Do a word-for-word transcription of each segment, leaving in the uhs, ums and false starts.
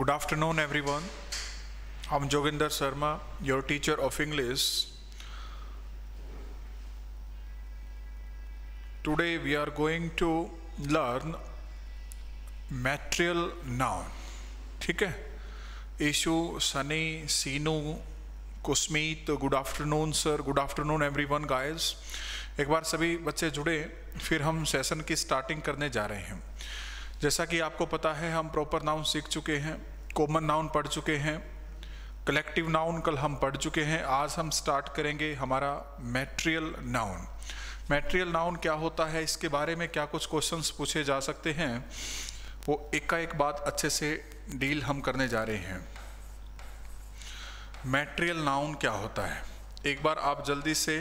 Good afternoon, everyone. I'm Joginder Sharma, your teacher of English. Today we are going to learn material noun. ठीक है? Ishu, Sunny, Sinu, Kusmeet, good afternoon sir, good afternoon everyone guys. एक बार सभी बच्चे जुड़े, फिर हम session की starting करने जा रहे हैं. जैसा कि आपको पता है हम प्रॉपर नाउन सीख चुके हैं, कॉमन नाउन पढ़ चुके हैं, कलेक्टिव नाउन कल हम पढ़ चुके हैं. आज हम स्टार्ट करेंगे हमारा मैटेरियल नाउन. मैटेरियल नाउन क्या होता है, इसके बारे में क्या कुछ क्वेश्चंस पूछे जा सकते हैं, वो एक का एक बात अच्छे से डील हम करने जा रहे हैं. मैटेरियल नाउन क्या होता है, एक बार आप जल्दी से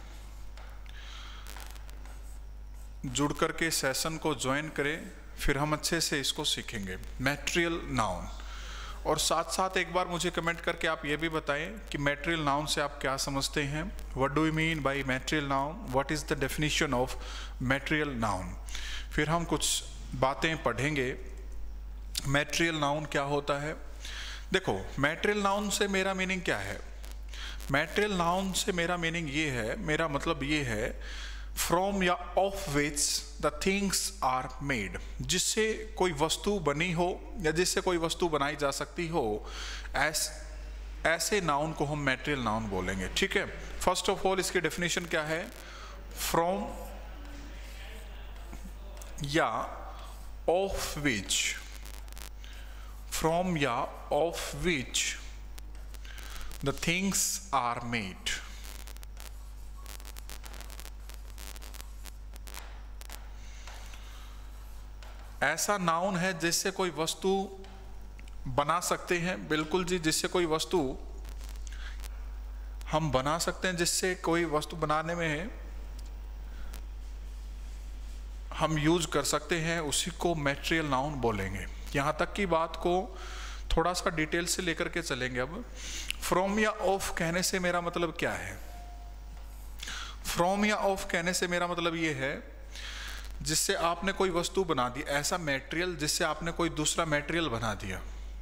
जुड़ करके सेशन को ज्वाइन करें, फिर हम अच्छे से इसको सीखेंगे. Material noun. और साथ साथ एक बार मुझे कमेंट करके आप ये भी बताएं कि मैटेरियल नाउन से आप क्या समझते हैं. What do you mean by material noun, what is the definition of material noun. फिर हम कुछ बातें पढ़ेंगे. मैटेरियल नाउन क्या होता है. देखो, मैटेरियल नाउन से मेरा मीनिंग क्या है. मैटेरियल नाउन से मेरा मीनिंग ये है, मेरा मतलब ये है फ्रॉम या of which the things are made. जिससे कोई वस्तु बनी हो या जिससे कोई वस्तु बनाई जा सकती हो, ऐस ऐसे नाउन को हम मैटेरियल नाउन बोलेंगे. ठीक है. फर्स्ट ऑफ ऑल इसकी डेफिनेशन क्या है. फ्रॉम या ऑफ विच, फ्रॉम या of which the things are made. ऐसा नाउन है जिससे कोई वस्तु बना सकते हैं. बिल्कुल जी, जिससे कोई वस्तु हम बना सकते हैं, जिससे कोई वस्तु बनाने में हम यूज कर सकते हैं, उसी को मैटेरियल नाउन बोलेंगे. यहाँ तक की बात को थोड़ा सा डिटेल से लेकर के चलेंगे. अब फ्रॉम या ऑफ कहने से मेरा मतलब क्या है. फ्रॉम या ऑफ कहने से मेरा मतलब ये है जिससे आपने कोई वस्तु बना दी, ऐसा मटेरियल जिससे आपने कोई दूसरा मटेरियल बना दिया.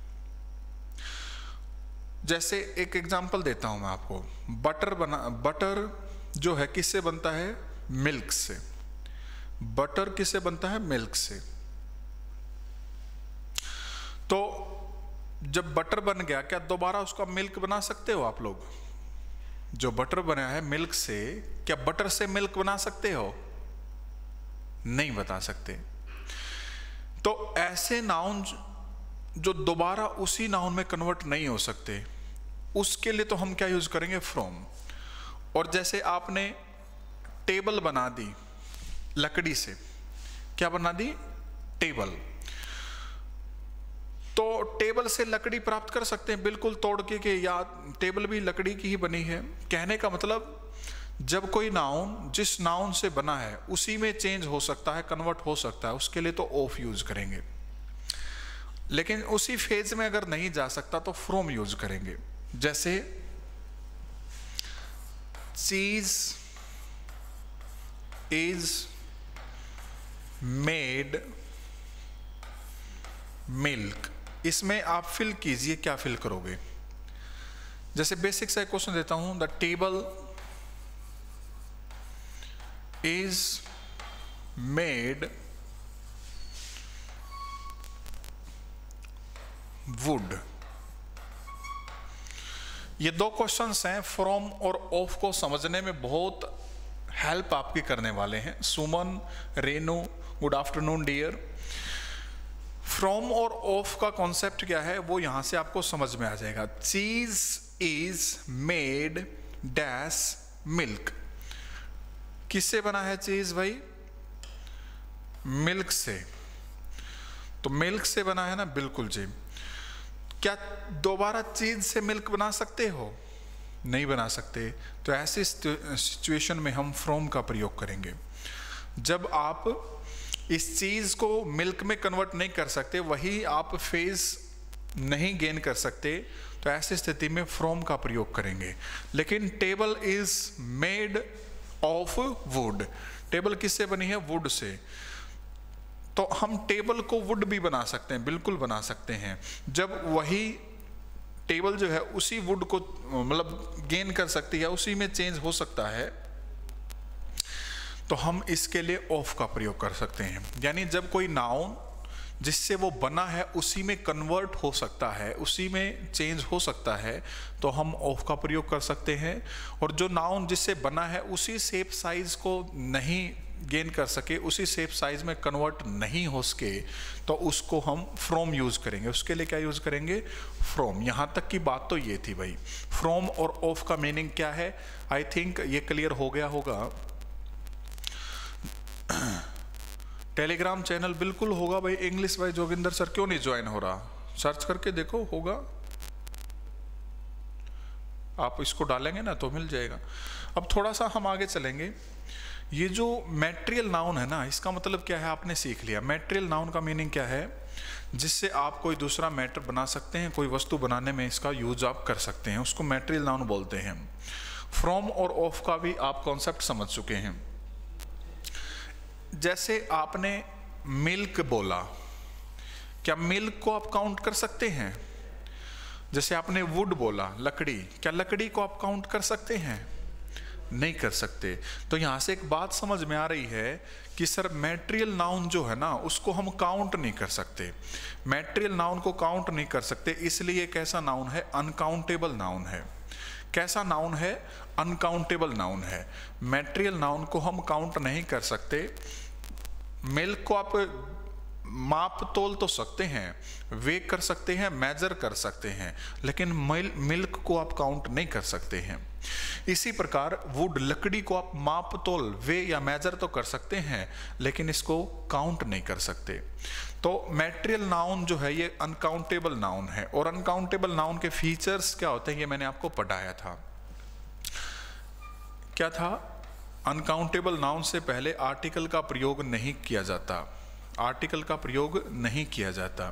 जैसे एक एग्जांपल देता हूं मैं आपको. बटर बना, बटर जो है किससे बनता है, मिल्क से. बटर किससे बनता है, मिल्क से. तो जब बटर बन गया, क्या दोबारा उसका मिल्क बना सकते हो आप लोग. जो बटर बना है मिल्क से, क्या बटर से मिल्क बना सकते हो, नहीं बता सकते. तो ऐसे नाउन जो दोबारा उसी नाउन में कन्वर्ट नहीं हो सकते, उसके लिए तो हम क्या यूज करेंगे, फ्रॉम. और जैसे आपने टेबल बना दी लकड़ी से, क्या बना दी, टेबल. तो टेबल से लकड़ी प्राप्त कर सकते हैं बिल्कुल तोड़ के, के या टेबल भी लकड़ी की ही बनी है. कहने का मतलब जब कोई नाउन जिस नाउन से बना है उसी में चेंज हो सकता है, कन्वर्ट हो सकता है, उसके लिए तो ऑफ यूज करेंगे. लेकिन उसी फेज में अगर नहीं जा सकता तो फ्रॉम यूज करेंगे. जैसे चीज इज मेड मिल्क. इसमें आप फिल कीजिए, क्या फिल करोगे. जैसे बेसिक सा क्वेश्चन देता हूं. The table is made wood. ये दो क्वेश्चंस हैं, फ्रॉम और ऑफ को समझने में बहुत हेल्प आपकी करने वाले हैं. Suman, Renu, good afternoon dear. From और ऑफ का कॉन्सेप्ट क्या है वो यहां से आपको समझ में आ जाएगा. चीज इज मेड डैश मिल्क. किससे बना है चीज भाई, मिल्क से. तो मिल्क से बना है ना, बिल्कुल जी. क्या दोबारा चीज से मिल्क बना सकते हो, नहीं बना सकते. तो ऐसी सिचुएशन में हम फ्रॉम का प्रयोग करेंगे. जब आप इस चीज को मिल्क में कन्वर्ट नहीं कर सकते, वही आप फेज नहीं गेन कर सकते, तो ऐसी स्थिति में फ्रॉम का प्रयोग करेंगे. लेकिन table is made of wood. Table किससे बनी है, वुड से. तो हम टेबल को वुड भी बना सकते हैं, बिल्कुल बना सकते हैं। जब वही टेबल जो है उसी वुड को मतलब गेन कर सकती है, उसी में चेंज हो सकता है, तो हम इसके लिए ऑफ का प्रयोग कर सकते हैं। यानी जब कोई नाउन जिससे वो बना है उसी में कन्वर्ट हो सकता है, उसी में चेंज हो सकता है, तो हम ऑफ का प्रयोग कर सकते हैं। और जो नाउन जिससे बना है उसी शेप साइज को नहीं गेन कर सके, उसी शेप साइज में कन्वर्ट नहीं हो सके, तो उसको हम फ्रॉम यूज करेंगे। उसके लिए क्या यूज करेंगे? फ्रॉम। यहां तक की बात तो ये थी भाई। फ्रॉम और ऑफ का मीनिंग क्या है, आई थिंक ये क्लियर हो गया होगा। टेलीग्राम चैनल बिल्कुल होगा भाई। इंग्लिश भाई जोगिंदर सर क्यों नहीं ज्वाइन हो रहा? सर्च करके देखो, होगा। आप इसको डालेंगे ना तो मिल जाएगा। अब थोड़ा सा हम आगे चलेंगे। ये जो मैटेरियल नाउन है ना, इसका मतलब क्या है आपने सीख लिया। मैटेरियल नाउन का मीनिंग क्या है? जिससे आप कोई दूसरा मैटर बना सकते हैं, कोई वस्तु बनाने में इसका यूज आप कर सकते हैं, उसको मैटेरियल नाउन बोलते हैं। फ्रॉम और ऑफ का भी आप कॉन्सेप्ट समझ चुके हैं। जैसे आपने मिल्क बोला, क्या मिल्क को आप काउंट कर सकते हैं? जैसे आपने वुड बोला, लकड़ी, क्या लकड़ी को आप काउंट कर सकते हैं? नहीं कर सकते। तो यहां से एक बात समझ में आ रही है कि सर मैटेरियल नाउन जो है ना उसको हम काउंट नहीं कर सकते। मैटेरियल नाउन को काउंट नहीं कर सकते, इसलिए कैसा नाउन है? अनकाउंटेबल नाउन है। कैसा नाउन है? अनकाउंटेबल नाउन है। मैटेरियल नाउन को हम काउंट नहीं कर सकते। मिल्क को आप माप तोल तो सकते हैं, वे कर सकते हैं, मेजर कर सकते हैं, लेकिन मिल्क को आप काउंट नहीं कर सकते हैं। इसी प्रकार वुड, लकड़ी को आप माप तोल, वे या मेजर तो कर सकते हैं, लेकिन इसको काउंट नहीं कर सकते। तो मैटेरियल नाउन जो है ये अनकाउंटेबल नाउन है। और अनकाउंटेबल नाउन के फीचर्स क्या होते हैं ये मैंने आपको पढ़ाया था। क्या था? अनकाउंटेबल नाउन से पहले आर्टिकल का प्रयोग नहीं किया जाता। आर्टिकल का प्रयोग नहीं किया जाता।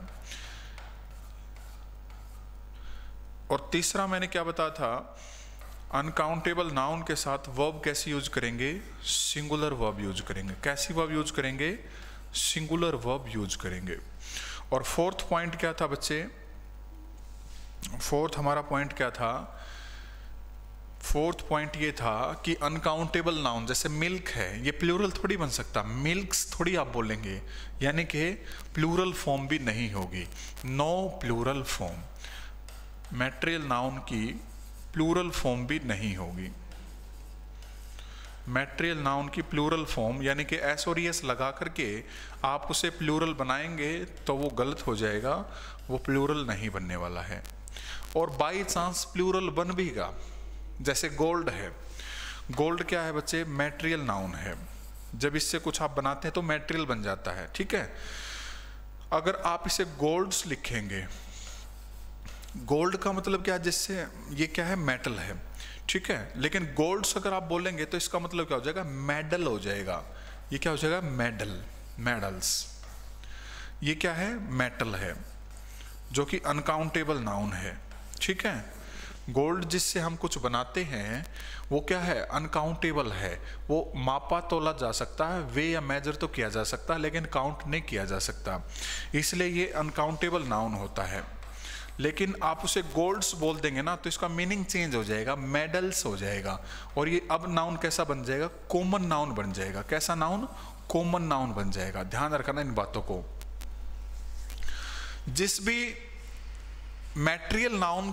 और तीसरा मैंने क्या बताया था? अनकाउंटेबल नाउन के साथ वर्ब कैसे यूज करेंगे? सिंगुलर वर्ब यूज करेंगे। कैसी वर्ब यूज करेंगे? सिंगुलर वर्ब यूज करेंगे। और फोर्थ पॉइंट क्या था बच्चे? फोर्थ हमारा पॉइंट क्या था? फोर्थ पॉइंट ये था कि अनकाउंटेबल नाउन, जैसे मिल्क है, ये प्लूरल थोड़ी बन सकता, मिल्क्स थोड़ी आप बोलेंगे, यानी कि प्लूरल फॉर्म भी नहीं होगी। No plural form. Material noun की प्लूरल फॉर्म भी नहीं होगी। मैटेरियल नाउन की प्लूरल फॉर्म यानी कि एस और एस लगा करके आप उसे प्लूरल बनाएंगे तो वो गलत हो जाएगा, वो प्लूरल नहीं बनने वाला है। और बाई चांस प्लूरल बन भीगा, जैसे गोल्ड है। गोल्ड क्या है बच्चे? मैटेरियल नाउन है। जब इससे कुछ आप बनाते हैं तो मैटेरियल बन जाता है, ठीक है। अगर आप इसे गोल्ड्स लिखेंगे, गोल्ड का मतलब क्या है? जिससे ये क्या है? मेटल है, ठीक है। लेकिन गोल्ड्स अगर आप बोलेंगे तो इसका मतलब क्या हो जाएगा? मेडल हो जाएगा। ये क्या हो जाएगा? Medal, medals. ये क्या है? मेटल है, जो कि अनकाउंटेबल नाउन है, ठीक है। गोल्ड जिससे हम कुछ बनाते हैं वो क्या है? अनकाउंटेबल है। वो मापा तोला जा सकता है, वे या मेजर तो किया जा सकता है, लेकिन काउंट नहीं किया जा सकता, इसलिए ये अनकाउंटेबल नाउन होता है। लेकिन आप उसे गोल्ड्स बोल देंगे ना तो इसका मीनिंग चेंज हो जाएगा, मेडल्स हो जाएगा। और ये अब नाउन कैसा बन जाएगा? कॉमन नाउन बन जाएगा। कैसा नाउन? कॉमन नाउन बन जाएगा। ध्यान रखना इन बातों को। जिस भी मैटेरियल नाउन,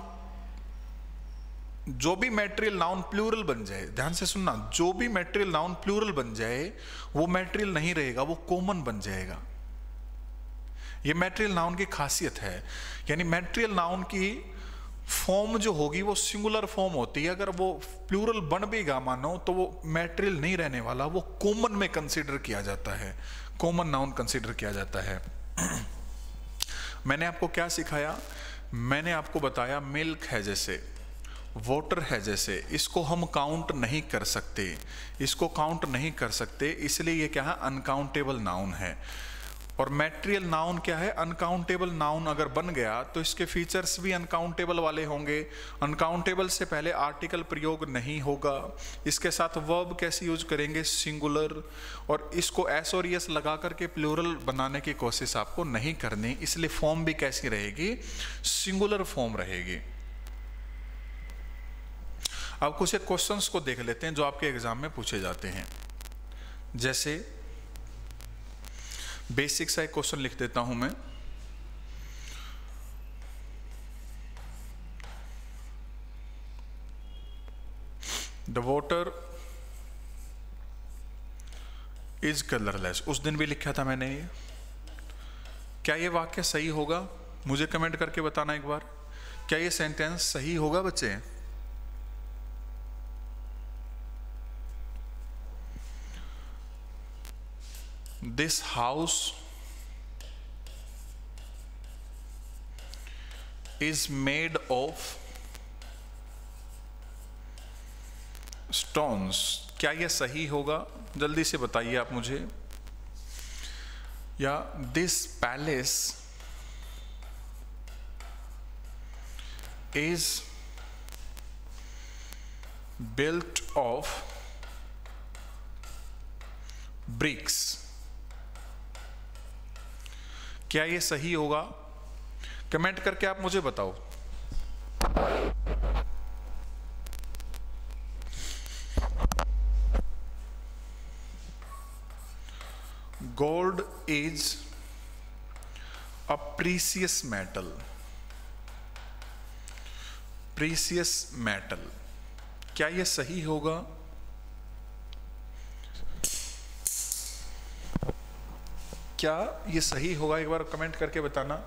जो भी मैटेरियल नाउन प्लूरल बन जाए, ध्यान से सुनना, जो भी मैटेरियल नाउन प्लूरल बन जाए वो मैटेरियल नहीं रहेगा, वो कॉमन बन जाएगा। ये मैटेरियल नाउन की खासियत है। यानी मैटेरियल नाउन की फॉर्म जो होगी वो सिंगुलर फॉर्म होती है। अगर वो प्लूरल बन भी गा मानो तो वो मैटेरियल नहीं रहने वाला, वो कॉमन में कंसीडर किया जाता है, कॉमन नाउन कंसीडर किया जाता है। मैंने आपको क्या सिखाया? मैंने आपको बताया मिल्क है जैसे, वाटर है जैसे, इसको हम काउंट नहीं कर सकते, इसको काउंट नहीं कर सकते, इसलिए ये क्या है? अनकाउंटेबल नाउन है। और मैटेरियल नाउन क्या है? अनकाउंटेबल नाउन अगर बन गया तो इसके फीचर्स भी अनकाउंटेबल वाले होंगे। अनकाउंटेबल से पहले आर्टिकल प्रयोग नहीं होगा। इसके साथ वर्ब कैसे यूज करेंगे? सिंगुलर। और इसको एस और एस लगा करके प्लूरल बनाने की कोशिश आपको नहीं करनी, इसलिए फॉर्म भी कैसी रहेगी? सिंगुलर फॉर्म रहेगी। अब कुछ एक क्वेश्चंस को देख लेते हैं जो आपके एग्जाम में पूछे जाते हैं। जैसे बेसिक सा एक क्वेश्चन लिख देता हूं मैं। The water is colourless. उस दिन भी लिखा था मैंने ये। क्या ये वाक्य सही होगा? मुझे कमेंट करके बताना एक बार। क्या ये सेंटेंस सही होगा बच्चे? This house is made of stones। क्या यह सही होगा? जल्दी से बताइए आप मुझे। या this palace is built of bricks। क्या ये सही होगा? कमेंट करके आप मुझे बताओ। Gold is a precious metal. Precious metal, क्या ये सही होगा? क्या ये सही होगा? एक बार कमेंट करके बताना।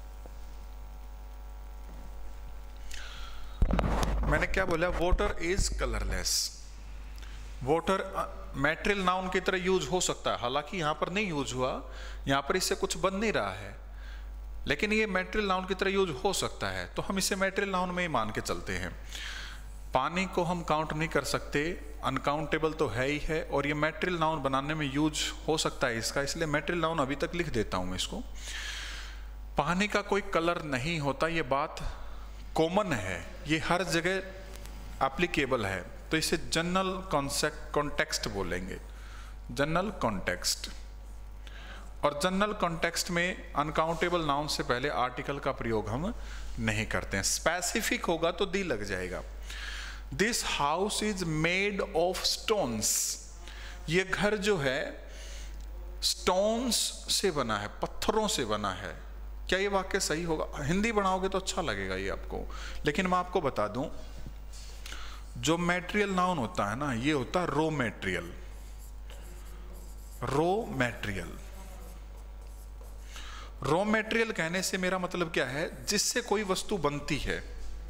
मैंने क्या बोला? Water is colourless. Water material noun की तरह यूज हो सकता है, हालांकि यहां पर नहीं यूज हुआ, यहां पर इससे कुछ बन नहीं रहा है, लेकिन ये मैटेरियल नाउन की तरह यूज हो सकता है, तो हम इसे मैटेरियल नाउन में ही मान के चलते हैं। पानी को हम काउंट नहीं कर सकते, अनकाउंटेबल तो है ही है, और ये मैटेरियल नाउन बनाने में यूज हो सकता है इसका, इसलिए मैटेरियल नाउन अभी तक लिख देता हूं मैं इसको। पानी का कोई कलर नहीं होता, ये बात कॉमन है, ये हर जगह एप्लीकेबल है, तो इसे जनरल कॉन्सेप्ट कॉन्टेक्स्ट बोलेंगे, जनरल कॉन्टेक्स्ट। और जनरल कॉन्टेक्स्ट में अनकाउंटेबल नाउन से पहले आर्टिकल का प्रयोग हम नहीं करते हैं। स्पेसिफिक होगा तो दी लग जाएगा। This house is made of stones. ये घर जो है स्टोन्स से बना है, पत्थरों से बना है। क्या ये वाक्य सही होगा? हिंदी बनाओगे तो अच्छा लगेगा ये आपको, लेकिन मैं आपको बता दूं, जो मैटेरियल नाउन होता है ना, ये होता है raw material. Raw material raw material कहने से मेरा मतलब क्या है? जिससे कोई वस्तु बनती है।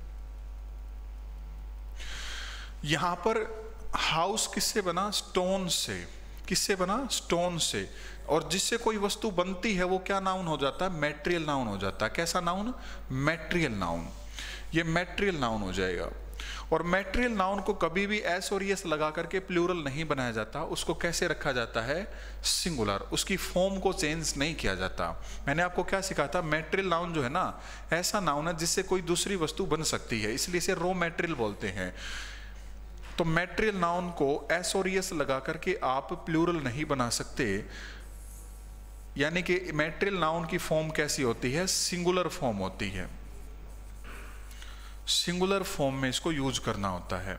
यहां पर हाउस किससे बना? स्टोन से। किससे बना? स्टोन से। और जिससे कोई वस्तु बनती है वो क्या नाउन हो जाता है? मैटेरियल नाउन हो जाता है। कैसा नाउन? Material noun. ये मैटेरियल नाउन हो जाएगा। और मैटेरियल नाउन को कभी भी एस और एस लगा करके प्लूरल नहीं बनाया जाता, उसको कैसे रखा जाता है? सिंगुलर। उसकी फॉर्म को चेंज नहीं किया जाता। मैंने आपको क्या सिखाया था? मैटेरियल नाउन जो है ना, ऐसा नाउन है जिससे कोई दूसरी वस्तु बन सकती है, इसलिए इसे रो मैटेरियल बोलते हैं। तो मैटेरियल नाउन को एस और एस लगा करके आप प्लूरल नहीं बना सकते, यानी कि मैटेरियल नाउन की फॉर्म कैसी होती है? सिंगुलर फॉर्म होती है। सिंगुलर फॉर्म में इसको यूज करना होता है।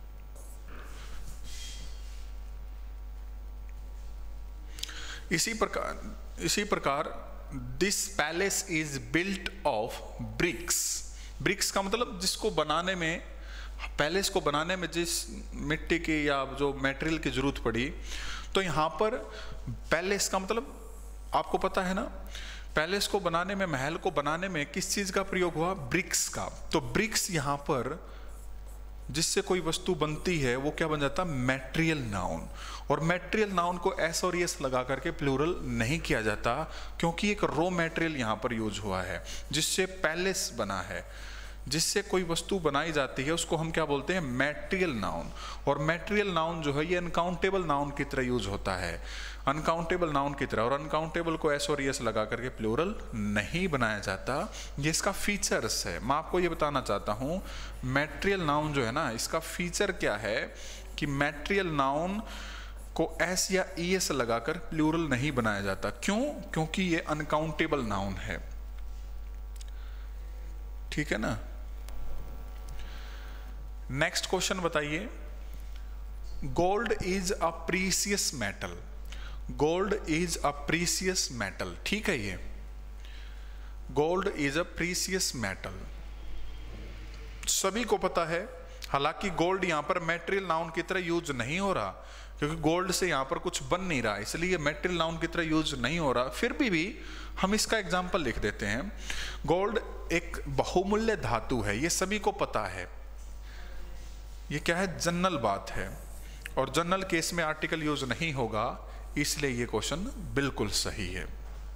इसी प्रकार इसी प्रकार this palace is built of bricks. Bricks का मतलब जिसको बनाने में, पैलेस को बनाने में जिस मिट्टी की या जो मटेरियल की जरूरत पड़ी, तो यहां पर पैलेस का मतलब आपको पता है ना, पैलेस को बनाने में, महल को बनाने में किस चीज का प्रयोग हुआ? ब्रिक्स का। तो ब्रिक्स यहां पर जिससे कोई वस्तु बनती है वो क्या बन जाता? Material noun. और मैटेरियल नाउन को एस और एस लगा करके प्लूरल नहीं किया जाता, क्योंकि एक रो मैटेरियल यहां पर यूज हुआ है जिससे पैलेस बना है, जिससे कोई वस्तु बनाई जाती है उसको हम क्या बोलते हैं, मैटेरियल नाउन। और मैटेरियल नाउन जो है ये अनकाउंटेबल नाउन की तरह यूज होता है, अनकाउंटेबल नाउन की तरह। और अनकाउंटेबल को एस और एस लगा करके प्लूरल नहीं बनाया जाता, ये इसका फीचर्स है। मैं आपको ये बताना चाहता हूँ मैटेरियल नाउन जो है ना, इसका फीचर क्या है कि मैटेरियल नाउन को एस या ई एस लगाकर प्लूरल नहीं बनाया जाता। क्यों? क्योंकि ये अनकाउंटेबल नाउन है, ठीक है ना। नेक्स्ट क्वेश्चन बताइए, gold is a precious metal. Gold is a precious metal, ठीक है। ये gold is a precious metal सभी को पता है। हालांकि गोल्ड यहां पर मैटेरियल नाउन की तरह यूज नहीं हो रहा, क्योंकि गोल्ड से यहां पर कुछ बन नहीं रहा, इसलिए मैटेरियल नाउन की तरह यूज नहीं हो रहा। फिर भी भी हम इसका एग्जाम्पल लिख देते हैं। गोल्ड एक बहुमूल्य धातु है, ये सभी को पता है। ये क्या है, जनरल बात है, और जनरल केस में आर्टिकल यूज नहीं होगा, इसलिए ये क्वेश्चन बिल्कुल सही है।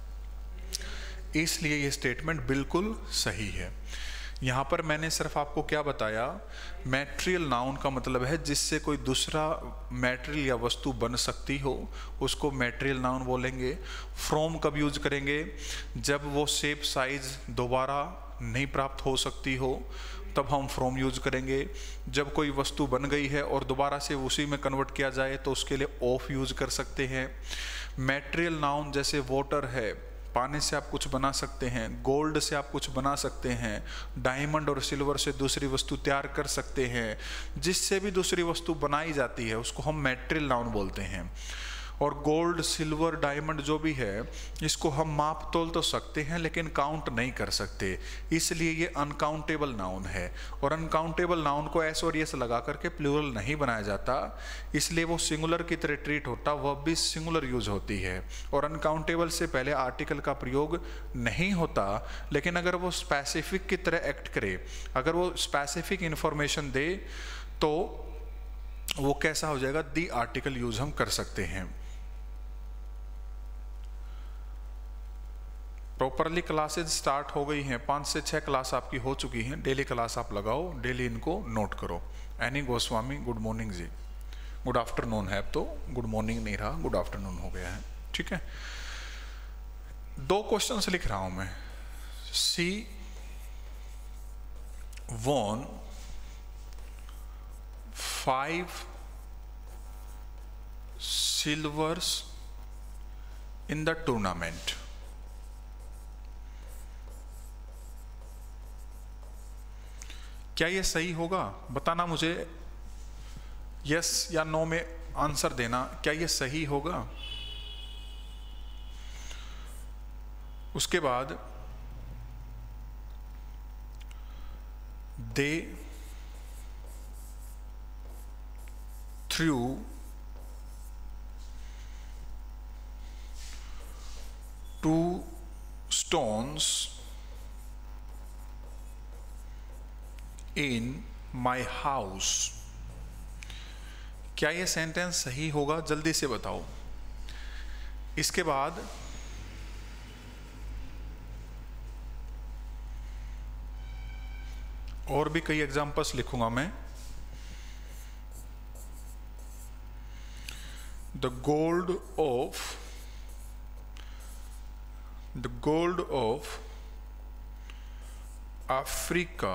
इसलिए ये स्टेटमेंट बिल्कुल सही है। यहां पर मैंने सिर्फ आपको क्या बताया, मैटेरियल नाउन का मतलब है जिससे कोई दूसरा मैटेरियल या वस्तु बन सकती हो, उसको मैटेरियल नाउन बोलेंगे। फ्रॉम कब यूज करेंगे, जब वो शेप साइज दोबारा नहीं प्राप्त हो सकती हो, तब हम फ्रॉम यूज करेंगे। जब कोई वस्तु बन गई है और दोबारा से उसी में कन्वर्ट किया जाए तो उसके लिए ऑफ यूज कर सकते हैं। मैटेरियल नाउन जैसे वाटर है, पानी से आप कुछ बना सकते हैं, गोल्ड से आप कुछ बना सकते हैं, डायमंड और सिल्वर से दूसरी वस्तु तैयार कर सकते हैं। जिससे भी दूसरी वस्तु बनाई जाती है उसको हम मैटेरियल नाउन बोलते हैं। और गोल्ड, सिल्वर, डायमंड जो भी है, इसको हम माप तोल तो सकते हैं लेकिन काउंट नहीं कर सकते, इसलिए ये अनकाउंटेबल नाउन है। और अनकाउंटेबल नाउन को एस और एस लगा करके प्लूरल नहीं बनाया जाता, इसलिए वो सिंगुलर की तरह ट्रीट होता, वह भी सिंगुलर यूज होती है। और अनकाउंटेबल से पहले आर्टिकल का प्रयोग नहीं होता, लेकिन अगर वो स्पेसिफिक की तरह एक्ट करे, अगर वो स्पेसिफिक इंफॉर्मेशन दे, तो वो कैसा हो जाएगा, दी आर्टिकल यूज हम कर सकते हैं। प्रॉपरली क्लासेज स्टार्ट हो गई हैं, पाँच से छः क्लास आपकी हो चुकी हैं। डेली क्लास आप लगाओ, डेली इनको नोट करो। Annie Goswami, good morning ji. Good afternoon है, अब तो गुड मॉर्निंग नहीं रहा, गुड आफ्टरनून हो गया है, ठीक है। दो क्वेश्चंस लिख रहा हूं मैं। She won five silvers in the tournament. क्या ये सही होगा? बताना मुझे, यस या नो में आंसर देना, क्या ये सही होगा? उसके बाद they threw two stones in my house. क्या ये सेंटेंस सही होगा? जल्दी से बताओ। इसके बाद और भी कई एग्जांपल्स लिखूंगा मैं। The gold of the gold of Africa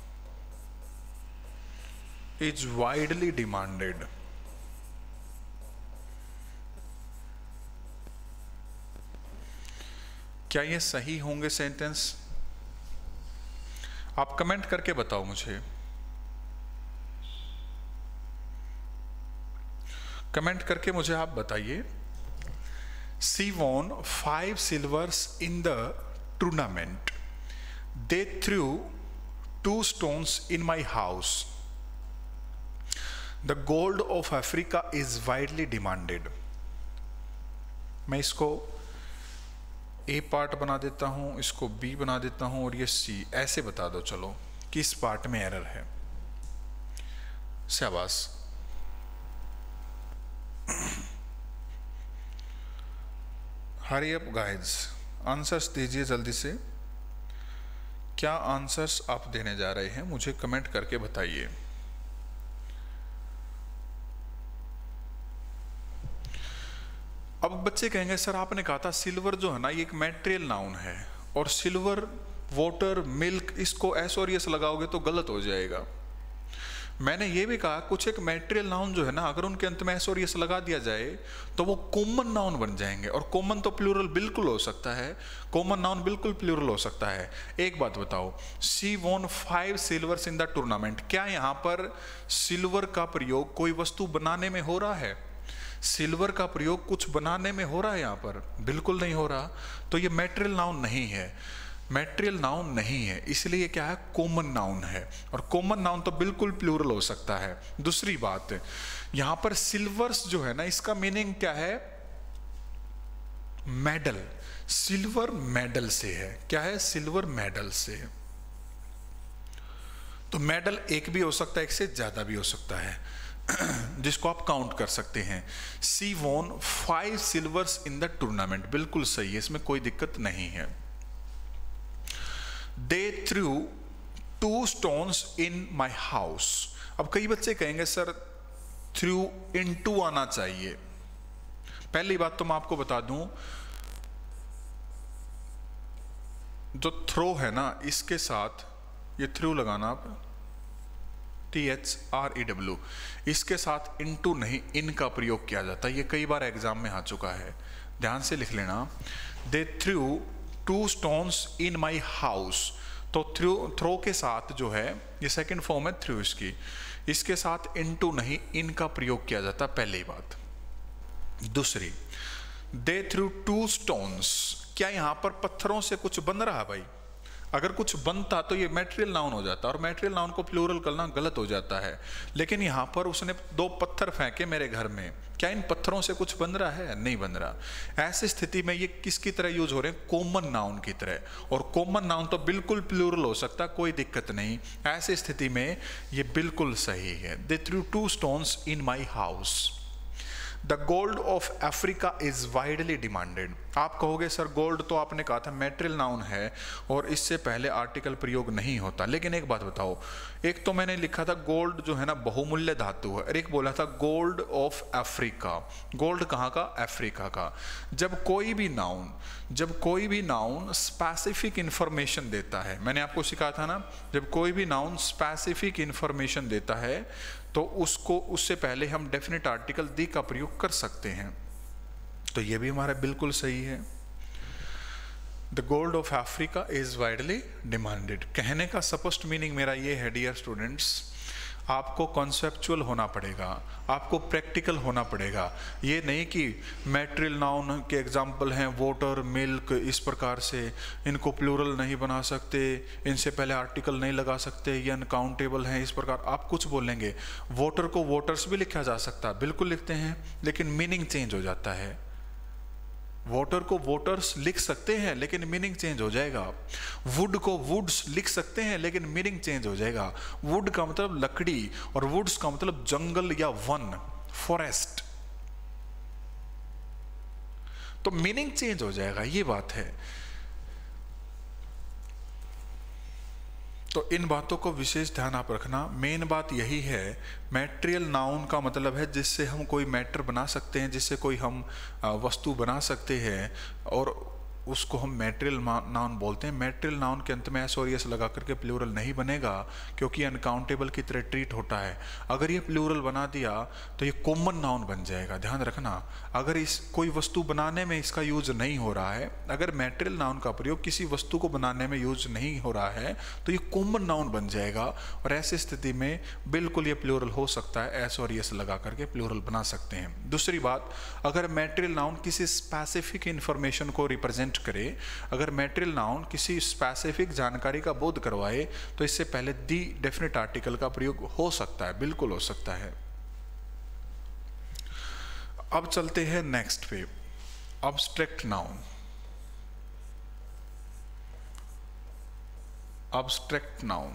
is widely demanded। क्या ये सही होंगे सेंटेंस? आप कमेंट करके बताओ मुझे। कमेंट करके मुझे आप बताइए। She won five silvers in the tournament. They threw two stones in my house. The gold of Africa is widely demanded। मैं इसको ए पार्ट बना देता हूं, इसको बी बना देता हूं, और ये सी। ऐसे बता दो चलो किस पार्ट में एरर है। शाबाश। हरी अप गाइज, आंसर्स दीजिए जल्दी से। क्या आंसर्स आप देने जा रहे हैं मुझे कमेंट करके बताइए। अब बच्चे कहेंगे सर आपने कहा था सिल्वर जो है ना ये एक मैटेरियल नाउन है, और सिल्वर, वाटर, मिल्क, इसको एस और यस लगाओगे तो गलत हो जाएगा। मैंने ये भी कहा कुछ एक मैटेरियल नाउन जो है ना अगर उनके अंत में एस और यस लगा दिया जाए तो वो कॉमन नाउन बन जाएंगे, और कॉमन तो प्लूरल बिल्कुल हो सकता है, कॉमन नाउन बिल्कुल प्लूरल हो सकता है। एक बात बताओ, she won five silvers in the tournament, क्या यहाँ पर सिल्वर का प्रयोग कोई वस्तु बनाने में हो रहा है? सिल्वर का प्रयोग कुछ बनाने में हो रहा है यहाँ पर? बिल्कुल नहीं हो रहा। तो ये मैटेरियल नाउन नहीं है, मैटेरियल नाउन नहीं है, इसलिए क्या है, कॉमन नाउन है, और कॉमन नाउन तो बिल्कुल प्लूरल हो सकता है। दूसरी बात, यहां पर सिल्वर्स जो है ना इसका मीनिंग क्या है? मेडल, सिल्वर मेडल से है। क्या है? सिल्वर मेडल से। तो मेडल एक भी हो सकता है, एक से ज्यादा भी हो सकता है, जिसको आप काउंट कर सकते हैं। She won five silvers in the tournament, बिल्कुल सही है, इसमें कोई दिक्कत नहीं है। They threw two stones in my house. अब कई बच्चे कहेंगे सर threw into आना चाहिए। पहली बात तो मैं आपको बता दूं, जो थ्रो है ना इसके साथ ये थ्रू लगाना आप, T H R E W, इसके साथ इनटू नहीं इन का प्रयोग किया जाता है। ये कई बार एग्जाम में आ चुका है, ध्यान से लिख लेना। They threw two stones in my house, तो थ्रू थ्रो के साथ जो है ये सेकंड फॉर्म है थ्रू इसकी, इसके साथ इनटू नहीं इन का प्रयोग किया जाता, पहली बात। दूसरी, दे थ्रू टू स्टोन्स, क्या यहां पर पत्थरों से कुछ बन रहा है भाई? अगर कुछ बनता तो ये मैटेरियल नाउन हो जाता, और मैटेरियल नाउन को प्लूरल करना गलत हो जाता है। लेकिन यहाँ पर उसने दो पत्थर फेंके मेरे घर में, क्या इन पत्थरों से कुछ बन रहा है? नहीं बन रहा। ऐसी स्थिति में ये किसकी तरह यूज हो रहे हैं? कॉमन नाउन की तरह, और कॉमन नाउन तो बिल्कुल प्लूरल हो सकता, कोई दिक्कत नहीं। ऐसी स्थिति में ये बिल्कुल सही है। They threw two stones in my house. The gold of Africa is widely demanded. आप कहोगे सर गोल्ड तो आपने कहा था मैटेरियल नाउन है और इससे पहले आर्टिकल प्रयोग नहीं होता, लेकिन एक बात बताओ, एक तो मैंने लिखा था गोल्ड जो है ना बहुमूल्य धातु है, और एक बोला था गोल्ड ऑफ अफ्रीका। गोल्ड कहाँ का? अफ्रीका का। जब कोई भी नाउन जब कोई भी नाउन स्पेसिफिक इंफॉर्मेशन देता है, मैंने आपको सिखाया था ना, जब कोई भी नाउन स्पेसिफिक इंफॉर्मेशन देता है तो उसको उससे पहले हम डेफिनेट आर्टिकल दी का प्रयोग कर सकते हैं। तो ये भी हमारा बिल्कुल सही है। The gold of Africa is widely demanded. कहने का स्पष्ट मीनिंग मेरा ये है डियर स्टूडेंट्स, आपको कॉन्सेप्चुअल होना पड़ेगा, आपको प्रैक्टिकल होना पड़ेगा। ये नहीं कि मैटेरियल नाउन के एग्जाम्पल हैं वाटर, मिल्क, इस प्रकार से इनको प्लूरल नहीं बना सकते, इनसे पहले आर्टिकल नहीं लगा सकते, ये अनकाउंटेबल हैं, इस प्रकार आप कुछ बोलेंगे। वाटर को वाटर्स भी लिखा जा सकता है, बिल्कुल लिखते हैं, लेकिन मीनिंग चेंज हो जाता है। वाटर को वाटर्स लिख सकते हैं लेकिन मीनिंग चेंज हो जाएगा। वुड को वुड्स लिख सकते हैं लेकिन मीनिंग चेंज हो जाएगा। वुड का मतलब लकड़ी और वुड्स का मतलब जंगल या वन, फॉरेस्ट, तो मीनिंग चेंज हो जाएगा, ये बात है। तो इन बातों को विशेष ध्यान आप रखना। मेन बात यही है, मैटेरियल नाउन का मतलब है जिससे हम कोई मैटर बना सकते हैं, जिससे कोई हम वस्तु बना सकते हैं, और उसको हम मैटेरियल नाउन बोलते हैं। मैटेरियल नाउन के अंत में एस और एस लगा करके प्लूरल नहीं बनेगा, क्योंकि अनकाउंटेबल की तरह ट्रीट होता है। अगर ये प्लूरल बना दिया तो ये कॉमन नाउन बन जाएगा, ध्यान रखना। अगर इस कोई वस्तु बनाने में इसका यूज नहीं हो रहा है, अगर मैटेरियल नाउन का प्रयोग किसी वस्तु को बनाने में यूज नहीं हो रहा है, तो ये कॉमन नाउन बन जाएगा, और ऐसी स्थिति में बिल्कुल ये प्लूरल हो सकता है, एस और एस लगा करके प्लूरल बना सकते हैं। दूसरी बात, अगर मैटेरियल नाउन किसी स्पेसिफिक इंफॉर्मेशन को रिप्रेजेंट करे, अगर मैटेरियल नाउन किसी स्पेसिफिक जानकारी का बोध करवाए, तो इससे पहले दी डेफिनेट आर्टिकल का प्रयोग हो सकता है, बिल्कुल हो सकता है। अब चलते हैं नेक्स्ट पे, अब्स्ट्रैक्ट नाउन। अब्स्ट्रैक्ट नाउन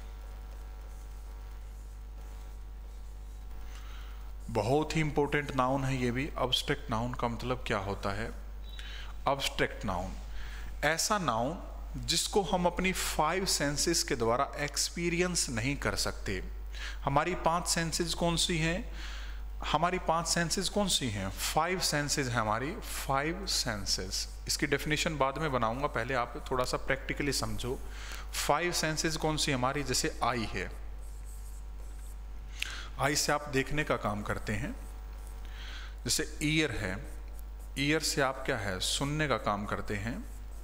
बहुत ही इंपॉर्टेंट नाउन है ये भी। अब्स्ट्रैक्ट नाउन का मतलब क्या होता है? अब्स्ट्रैक्ट नाउन ऐसा नाउन जिसको हम अपनी फाइव सेंसेस के द्वारा एक्सपीरियंस नहीं कर सकते। हमारी पांच सेंसेस कौन सी हैं? हमारी पांच सेंसेस कौन सी हैं? फाइव सेंसेस हैं हमारी, फाइव सेंसेस। इसकी डेफिनेशन बाद में बनाऊंगा, पहले आप थोड़ा सा प्रैक्टिकली समझो। फाइव सेंसेस कौन सी हमारी? जैसे आई है, आई से आप देखने का काम करते हैं। जैसे ईयर है, ईयर से आप क्या है? सुनने का काम करते हैं।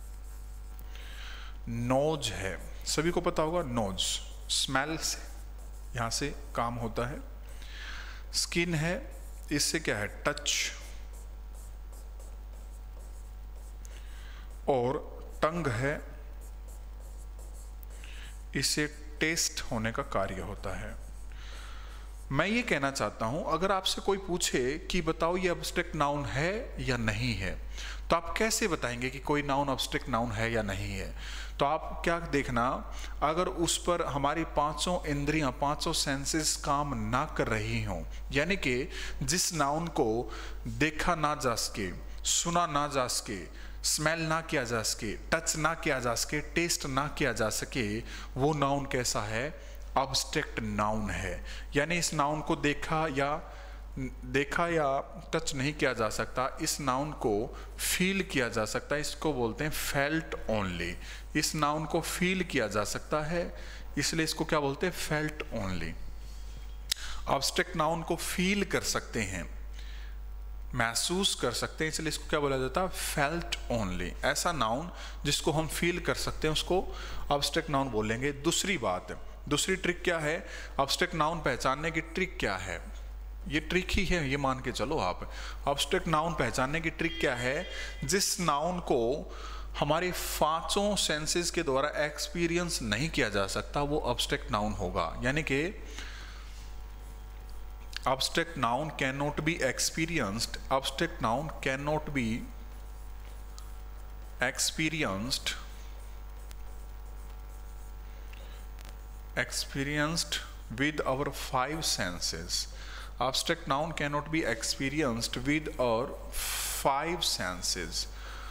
नोज है, सभी को पता होगा, नोज स्मेल से, यहां से काम होता है। स्किन है, इससे क्या है? टच। और टंग है, इससे टेस्ट होने का कार्य होता है। मैं ये कहना चाहता हूं, अगर आपसे कोई पूछे कि बताओ ये अब्स्ट्रैक्ट नाउन है या नहीं है, तो आप कैसे बताएंगे कि कोई नाउन अब्स्ट्रैक्ट नाउन है या नहीं है? तो आप क्या देखना, अगर उस पर हमारी पांचों इंद्रियां, पांचों सेंसेस काम ना कर रही हों, यानी कि जिस नाउन को देखा ना जा सके, सुना ना जा सके, स्मेल ना किया जा सके, टच ना किया जा सके, टेस्ट ना किया जा सके, वो नाउन कैसा है? अब्स्ट्रैक्ट नाउन है। यानी इस नाउन को देखा या देखा या टच नहीं किया जा सकता, इस नाउन को फील किया जा सकता है, इसको बोलते हैं फेल्ट ओनली। इस नाउन को फील किया जा सकता है, इसलिए इसको क्या बोलते हैं? Felt only. अब्स्ट्रैक्ट नाउन को फील कर सकते हैं, महसूस कर सकते हैं, इसलिए इसको क्या बोला जाता है? Felt only. ऐसा नाउन जिसको हम फील कर सकते हैं उसको अब्स्ट्रैक्ट नाउन बोलेंगे। दूसरी बात, दूसरी ट्रिक क्या है? अब्स्ट्रैक्ट नाउन पहचानने की ट्रिक क्या है? ये ट्रिक ही है, ये मान के चलो आप। अब्स्ट्रैक्ट नाउन पहचानने की ट्रिक क्या है? जिस नाउन को हमारे पांचों सेंसेस के द्वारा एक्सपीरियंस नहीं किया जा सकता, वो अब्स्ट्रैक्ट नाउन होगा। यानी कि abstract noun cannot be experienced, abstract noun cannot be experienced experienced with our five senses. Abstract noun cannot be experienced with our five senses.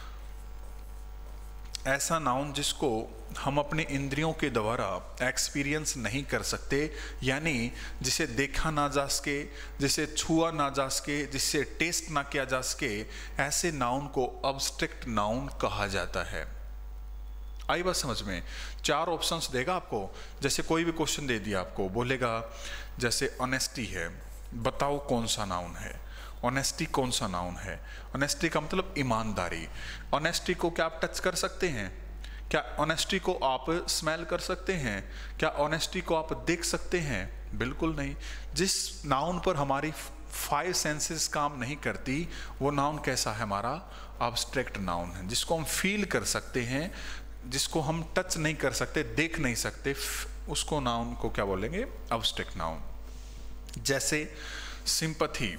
ऐसा नाउन जिसको हम अपने इंद्रियों के द्वारा एक्सपीरियंस नहीं कर सकते, यानी जिसे देखा ना जा सके, जिसे छुआ ना जा सके, जिसे टेस्ट ना किया जा सके, ऐसे नाउन को अब्स्ट्रैक्ट नाउन कहा जाता है। आई बात समझ में? चार ऑप्शंस देगा आपको। जैसे कोई भी क्वेश्चन दे दिया आपको, बोलेगा जैसे ऑनेस्टी है, बताओ कौन सा नाउन है? ऑनेस्टी कौन सा नाउन है? ऑनेस्टी का मतलब ईमानदारी। ऑनेस्टी को क्या आप टच कर सकते हैं? क्या ऑनेस्टी को आप स्मेल कर सकते हैं? क्या ऑनेस्टी को आप देख सकते हैं? बिल्कुल नहीं। जिस नाउन पर हमारी फाइव सेंसेस काम नहीं करती, वो नाउन कैसा है? हमारा अब्स्ट्रैक्ट नाउन है। जिसको हम फील कर सकते हैं, जिसको हम टच नहीं कर सकते, देख नहीं सकते, उसको नाउन को क्या बोलेंगे? Abstract noun. जैसे सिंपैथी,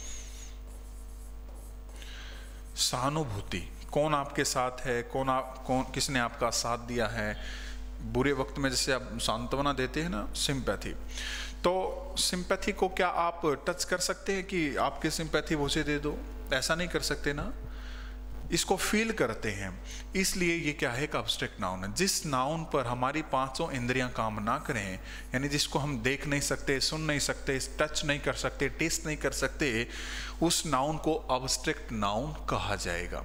सहानुभूति, कौन आपके साथ है, कौन आप कौन किसने आपका साथ दिया है, बुरे वक्त में जैसे आप सांत्वना देते हैं ना, सिंपैथी। तो सिंपैथी को क्या आप टच कर सकते हैं कि आपके सिंपैथी मुझे दे दो? ऐसा नहीं कर सकते ना, इसको फील करते हैं। इसलिए ये क्या है? एक अब्स्ट्रैक्ट नाउन है। जिस नाउन पर हमारी पांचों इंद्रियां काम ना करें, यानी जिसको हम देख नहीं सकते, सुन नहीं सकते, टच नहीं कर सकते, टेस्ट नहीं कर सकते, उस नाउन को अब्स्ट्रैक्ट नाउन कहा जाएगा।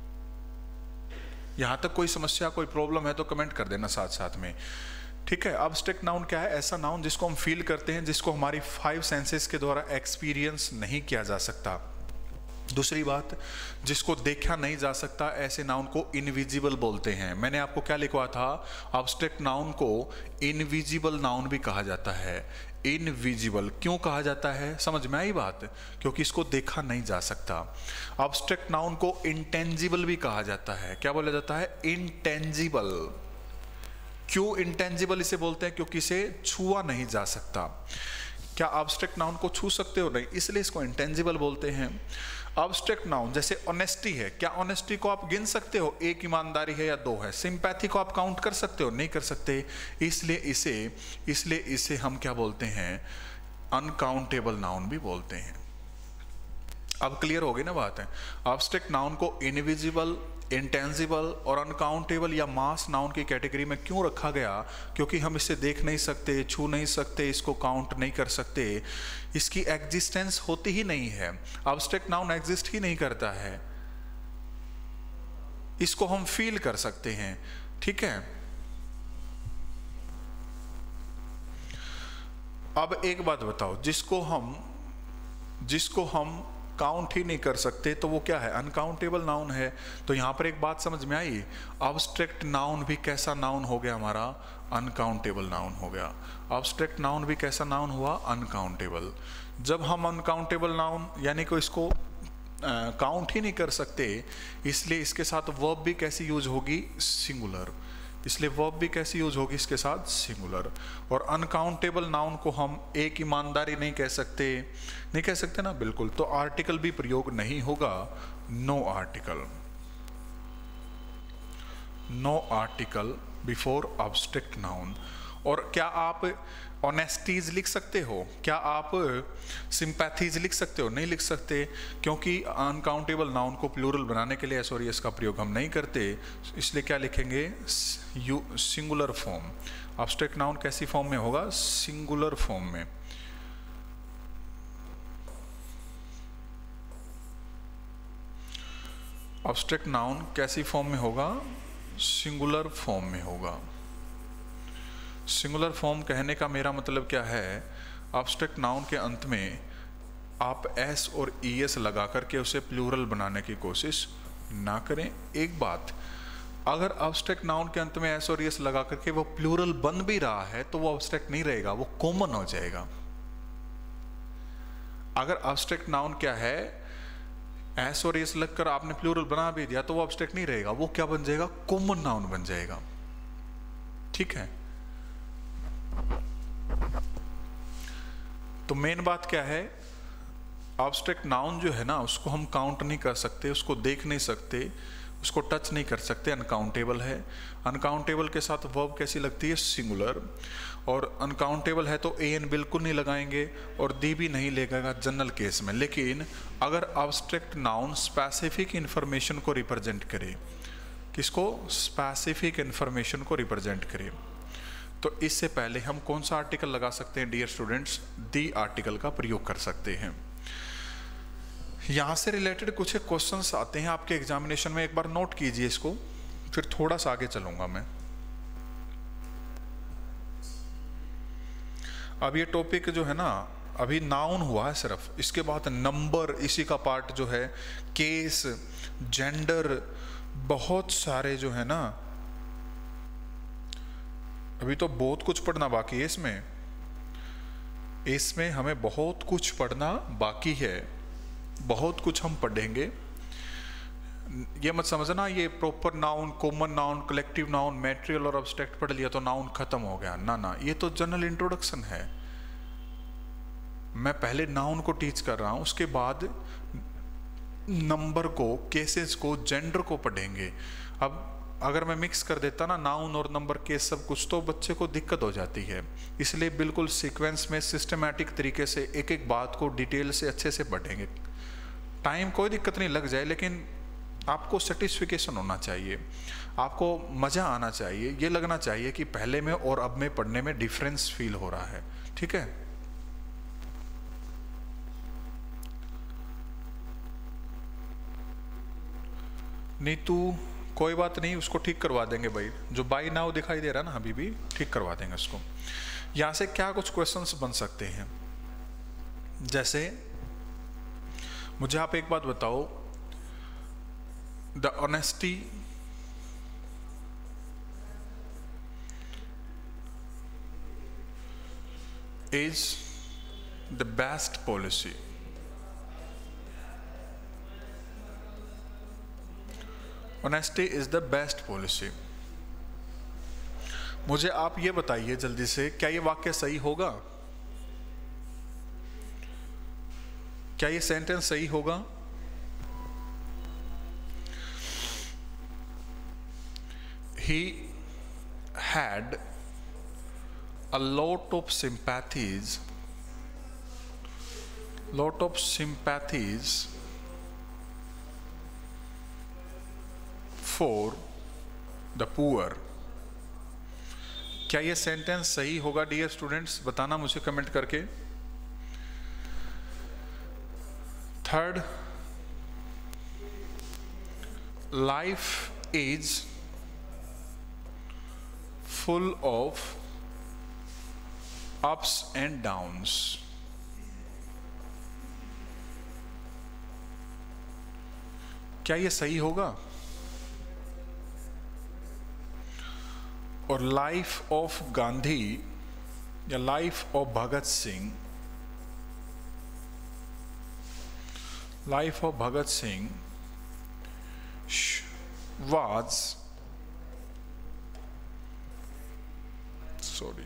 यहां तक कोई समस्या, कोई प्रॉब्लम है तो कमेंट कर देना साथ साथ में, ठीक है? अब्स्ट्रैक्ट नाउन क्या है? ऐसा नाउन जिसको हम फील करते हैं, जिसको हमारी फाइव सेंसेस के द्वारा एक्सपीरियंस नहीं किया जा सकता। दूसरी बात, जिसको देखा नहीं जा सकता, ऐसे नाउन को इनविजिबल बोलते हैं। मैंने आपको क्या लिखवा था? अब्स्ट्रैक्ट नाउन को इनविजिबल नाउन भी कहा जाता है। इनविजिबल क्यों कहा जाता है? समझ में आई बात? क्योंकि इसको देखा नहीं जा सकता। अब्स्ट्रैक्ट नाउन को इंटेंजिबल भी कहा जाता है। क्या बोला जाता है? इंटेंजिबल। क्यों इंटेंजिबल इसे बोलते हैं? क्योंकि इसे छुआ नहीं जा सकता। क्या अब्स्ट्रैक्ट नाउन को छू सकते हो? नहीं, इसलिए इसको इंटेंजिबल बोलते हैं। अब्स्ट्रैक्ट नाउन जैसे ऑनेस्टी है, क्या ऑनेस्टी को आप गिन सकते हो? एक ईमानदारी है या दो है? सिंपैथी को आप काउंट कर सकते हो? नहीं कर सकते। इसलिए इसे इसलिए इसे हम क्या बोलते हैं? अनकाउंटेबल नाउन भी बोलते हैं। अब क्लियर हो गई ना बात है? अब्स्ट्रैक्ट नाउन को इनविजिबल, इंटेंजिबल और अनकाउंटेबल या मास नाउन की कैटेगरी में क्यों रखा गया? क्योंकि हम इसे देख नहीं सकते, छू नहीं सकते, इसको काउंट नहीं कर सकते, इसकी एग्जिस्टेंस होती ही नहीं है। एब्स्ट्रैक्ट नाउन एग्जिस्ट ही नहीं करता है, इसको हम फील कर सकते हैं, ठीक है। अब एक बात बताओ, जिसको हम जिसको हम काउंट ही नहीं कर सकते तो वो क्या है? अनकाउंटेबल नाउन है। तो यहां पर एक बात समझ में आई, एब्स्ट्रैक्ट नाउन भी कैसा नाउन हो गया हमारा? अनकाउंटेबल नाउन हो गया। एब्स्ट्रैक्ट नाउन भी कैसा नाउन हुआ? अनकाउंटेबल। जब हम अनकाउंटेबल नाउन यानी कि इसको काउंट ही नहीं कर सकते, इसलिए इसके साथ वर्ब भी कैसी यूज होगी? सिंगुलर। इसलिए वर्ब भी कैसी यूज होगी इसके साथ? सिंगुलर। और अनकाउंटेबल नाउन को हम एक ईमानदारी नहीं कह सकते, नहीं कह सकते ना, बिल्कुल। तो आर्टिकल भी प्रयोग नहीं होगा, no article, no article before abstract noun. और क्या आप ऑनेस्टीज लिख सकते हो? क्या आप सिंपैथीज लिख सकते हो? नहीं लिख सकते, क्योंकि अनकाउंटेबल नाउन को प्लूरल बनाने के लिए एस और एस का प्रयोग हम नहीं करते। इसलिए क्या लिखेंगे? Use singular form. Abstract noun कैसी फॉर्म में होगा? सिंगुलर फॉर्म में। एब्स्ट्रैक्ट नाउन कैसी फॉर्म में होगा? सिंगुलर फॉर्म में होगा। सिंगुलर फॉर्म कहने का मेरा मतलब क्या है? एब्स्ट्रैक्ट नाउन के अंत में आप एस और ई एस लगा करके उसे प्लूरल बनाने की कोशिश ना करें। एक बात, अगर एब्स्ट्रैक्ट नाउन के अंत में एस और ई एस लगा करके वो प्लूरल बन भी रहा है तो वो एब्स्ट्रैक्ट नहीं रहेगा, वो कॉमन हो जाएगा। अगर एब्स्ट्रैक्ट नाउन क्या है, एस और एस लगकर आपने प्लूरल बना भी दिया तो वो एब्स्ट्रैक्ट नहीं रहेगा, वो क्या बन जाएगा? कॉमन नाउन बन जाएगा, ठीक है। तो मेन बात क्या है? एब्स्ट्रैक्ट नाउन जो है ना, उसको हम काउंट नहीं कर सकते, उसको देख नहीं सकते, उसको टच नहीं कर सकते, अनकाउंटेबल है। अनकाउंटेबल के साथ वर्ब कैसी लगती है? सिंगुलर। और अनकाउंटेबल है तो ए एन बिल्कुल नहीं लगाएंगे और दी भी नहीं लगेगा जनरल केस में। लेकिन अगर एब्स्ट्रैक्ट नाउन स्पेसिफिक इंफॉर्मेशन को रिप्रेजेंट करे, किसको? स्पेसिफिक इंफॉर्मेशन को रिप्रेजेंट करे, तो इससे पहले हम कौन सा आर्टिकल लगा सकते हैं डियर स्टूडेंट्स? दी आर्टिकल का प्रयोग कर सकते हैं। यहां से रिलेटेड कुछ क्वेश्चंस आते हैं आपके एग्जामिनेशन में, एक बार नोट कीजिए इसको, फिर थोड़ा सा आगे चलूंगा मैं। अब ये टॉपिक जो है ना, अभी नाउन हुआ है सिर्फ, इसके बाद नंबर, इसी का पार्ट जो है, केस, जेंडर, बहुत सारे जो है ना, अभी तो बहुत कुछ पढ़ना बाकी है इसमें इसमें हमें बहुत कुछ पढ़ना बाकी है, बहुत कुछ हम पढ़ेंगे। ये मत समझना ये proper noun, common noun, collective noun, material और एब्स्ट्रैक्ट पढ़ लिया तो नाउन खत्म हो गया, ना ना, ये तो जनरल इंट्रोडक्शन है। मैं पहले नाउन को टीच कर रहा हूं, उसके बाद नंबर को, केसेस को, जेंडर को पढ़ेंगे। अब अगर मैं मिक्स कर देता ना नाउन और नंबर केस सब कुछ, तो बच्चे को दिक्कत हो जाती है। इसलिए बिल्कुल सीक्वेंस में सिस्टमैटिक तरीके से एक एक बात को डिटेल से अच्छे से पढ़ेंगे। टाइम कोई दिक्कत नहीं लग जाए, लेकिन आपको सेटिस्फिकेशन होना चाहिए, आपको मज़ा आना चाहिए, ये लगना चाहिए कि पहले में और अब में पढ़ने में डिफरेंस फील हो रहा है, ठीक है। नीतू कोई बात नहीं, उसको ठीक करवा देंगे भाई, जो बाई नाउ दिखाई दे रहा है ना अभी भी, ठीक करवा देंगे उसको। यहां से क्या कुछ क्वेश्चंस बन सकते हैं, जैसे मुझे आप एक बात बताओ, the honesty is the best policy. Honesty is the best policy. मुझे आप ये बताइए जल्दी से, क्या ये वाक्य सही होगा? क्या ये सेंटेंस सही होगा? He had a lot of sympathies, lot of sympathies for the poor. क्या ये सेंटेंस सही होगा डियर स्टूडेंट्स? बताना मुझे कमेंट करके। Third, life is full of ups and downs. क्या ये सही होगा? और लाइफ ऑफ गांधी या life of Bhagat Singh, life of Bhagat Singh was sorry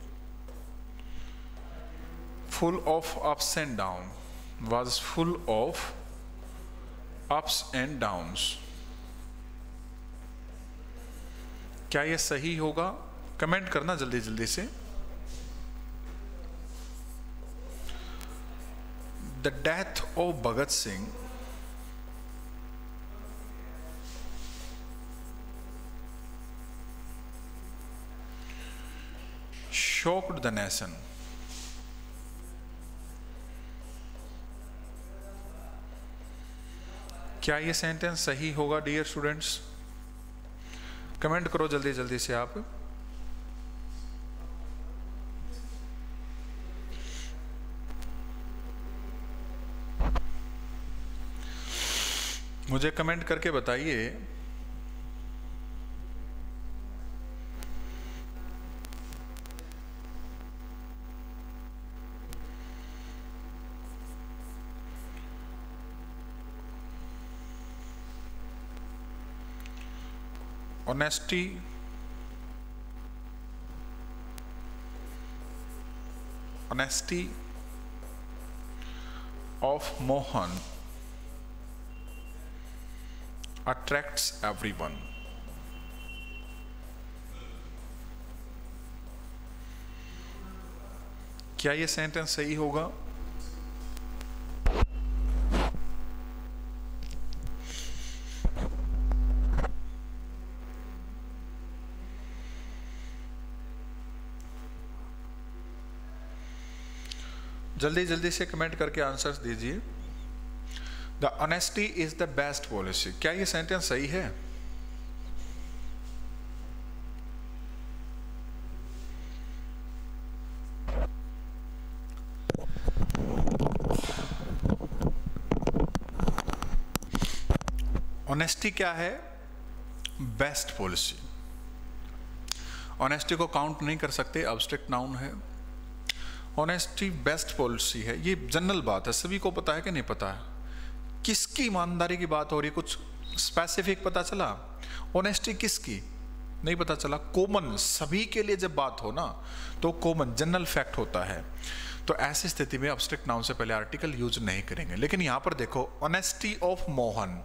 full of ups and down was full of ups and downs। क्या ये सही होगा? कमेंट करना जल्दी जल्दी से। The death of Bhagat Singh shocked the nation। क्या ये सेंटेंस सही होगा डियर स्टूडेंट्स? कमेंट करो जल्दी जल्दी से आप। मुझे कमेंट करके बताइए। Honesty honesty of Mohan attracts everyone। क्या ये सेंटेंस सही होगा? जल्दी जल्दी से कमेंट करके आंसर्स दीजिए। The honesty is the best policy. क्या ये सेंटेंस सही है? ऑनेस्टी क्या है? Best policy. ऑनेस्टी को काउंट नहीं कर सकते, एब्स्ट्रैक्ट नाउन है। ऑनेस्टी बेस्ट पॉलिसी है, ये जनरल बात है, सभी को पता है कि नहीं पता है? किसकी ईमानदारी की बात हो रही है? कुछ स्पेसिफिक पता चला? ऑनेस्टी किसकी? नहीं पता चला। कॉमन, सभी के लिए जब बात हो ना तो कॉमन जनरल फैक्ट होता है। तो ऐसी स्थिति में एब्स्ट्रैक्ट नाउन से पहले आर्टिकल यूज नहीं करेंगे। लेकिन यहां पर देखो, honesty of Mohan,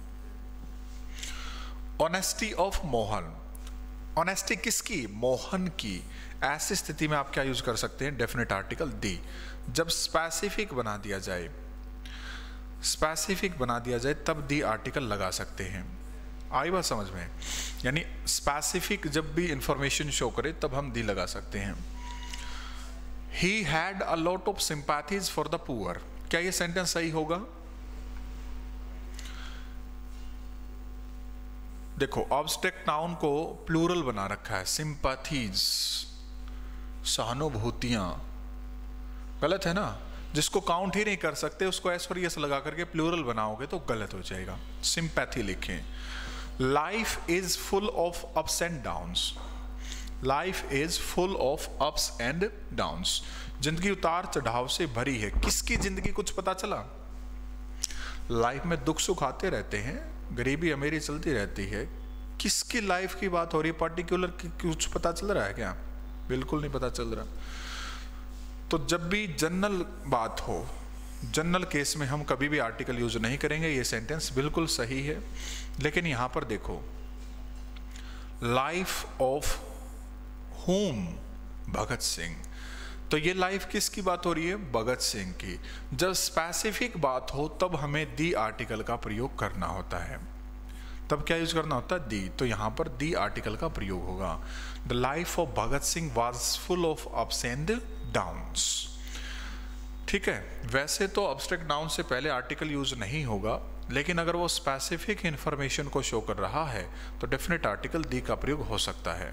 honesty of Mohan, honesty किसकी? मोहन की। ऐसी स्थिति में आप क्या यूज कर सकते हैं? Definite article the. जब स्पेसिफिक बना दिया जाए, स्पेसिफिक बना दिया जाए तब दी आर्टिकल लगा सकते हैं। आई बात समझ में? यानी स्पेसिफिक जब भी इंफॉर्मेशन शो करे तब हम दी लगा सकते हैं। He had a lot of sympathies for the poor। क्या ये सेंटेंस सही होगा? देखो, ऑब्स्ट्रैक्ट नाउन को प्लूरल बना रखा है, सिंपैथीज, सहानुभूतियां। गलत है ना? जिसको काउंट ही नहीं कर सकते उसको एस और यस लगा करके प्लूरल बनाओगे तो गलत हो जाएगा। सिंपैथी लिखें। Life is full of ups and downs. Life is full of ups and downs. जिंदगी उतार चढ़ाव से भरी है। किसकी जिंदगी कुछ पता चला? लाइफ में दुख सुख आते रहते हैं, गरीबी अमीरी चलती रहती है। किसकी लाइफ की बात हो रही है? पर्टिकुलर कुछ पता चल रहा है क्या? बिल्कुल नहीं पता चल रहा। तो जब भी जनरल बात हो, जनरल केस में हम कभी भी आर्टिकल यूज नहीं करेंगे। ये सेंटेंस बिल्कुल सही है। लेकिन यहां पर देखो, लाइफ ऑफ होम भगत सिंह, तो ये लाइफ किसकी बात हो रही है? भगत सिंह की। जब स्पेसिफिक बात हो तब हमें दी आर्टिकल का प्रयोग करना होता है। तब क्या यूज करना होता है, दी। तो यहाँ पर दी आर्टिकल का प्रयोग होगा। The life of Bhagat Singh was full of ups and downs. ठीक है, वैसे तो अब्स्ट्रैक्ट नाउन से पहले आर्टिकल यूज नहीं होगा, लेकिन अगर वो स्पेसिफिक इंफॉर्मेशन को शो कर रहा है तो डेफिनेट आर्टिकल दी का प्रयोग हो सकता है।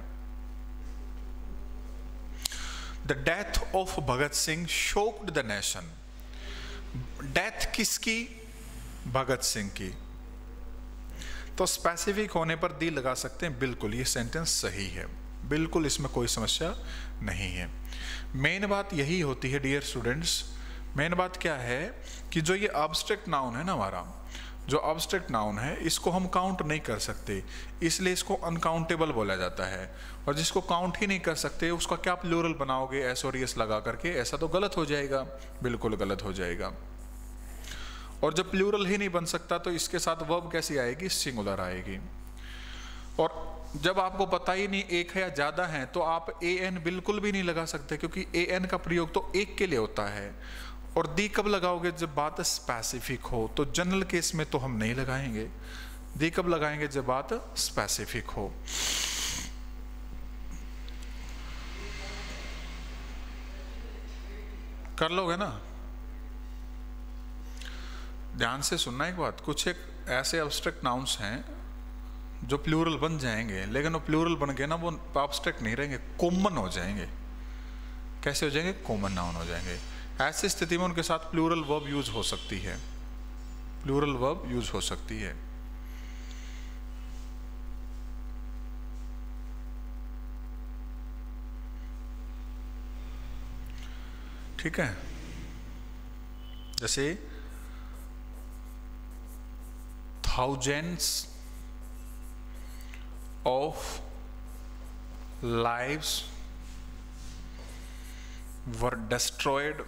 The death of Bhagat Singh shocked the nation. Death किसकी, भगत सिंह की। तो स्पेसिफिक होने पर दी लगा सकते हैं, बिल्कुल ये सेंटेंस सही है, बिल्कुल इसमें कोई समस्या नहीं है। मेन बात यही होती है डियर स्टूडेंट्स, मेन बात क्या है कि जो ये एब्स्ट्रैक्ट नाउन है ना, हमारा जो एब्स्ट्रैक्ट नाउन है इसको हम काउंट नहीं कर सकते, इसलिए इसको अनकाउंटेबल बोला जाता है। और जिसको काउंट ही नहीं कर सकते उसका क्या प्लूरल बनाओगे एस और एस लगा करके, ऐसा तो गलत हो जाएगा, बिल्कुल गलत हो जाएगा। और जब प्लूरल ही नहीं बन सकता तो इसके साथ वर्ब कैसी आएगी, सिंगुलर आएगी। और जब आपको पता ही नहीं एक है या ज्यादा है तो आप ए एन बिल्कुल भी नहीं लगा सकते, क्योंकि ए एन का प्रयोग तो एक के लिए होता है। और दी कब लगाओगे, जब बात स्पेसिफिक हो। तो जनरल केस में तो हम नहीं लगाएंगे, दी कब लगाएंगे, जब बात स्पेसिफिक हो। कर लोगे ना, ध्यान से सुनना एक बात। कुछ एक ऐसे एब्स्ट्रैक्ट नाउन्स हैं जो प्लूरल बन जाएंगे, लेकिन वो प्लूरल बन गए ना, वो एब्स्ट्रैक्ट नहीं रहेंगे, कॉमन हो जाएंगे। कैसे हो जाएंगे, कॉमन नाउन हो जाएंगे। ऐसी स्थिति में उनके साथ प्लूरल वर्ब यूज हो सकती है, प्लूरल वर्ब यूज हो सकती है। ठीक है, जैसे thousands of lives were destroyed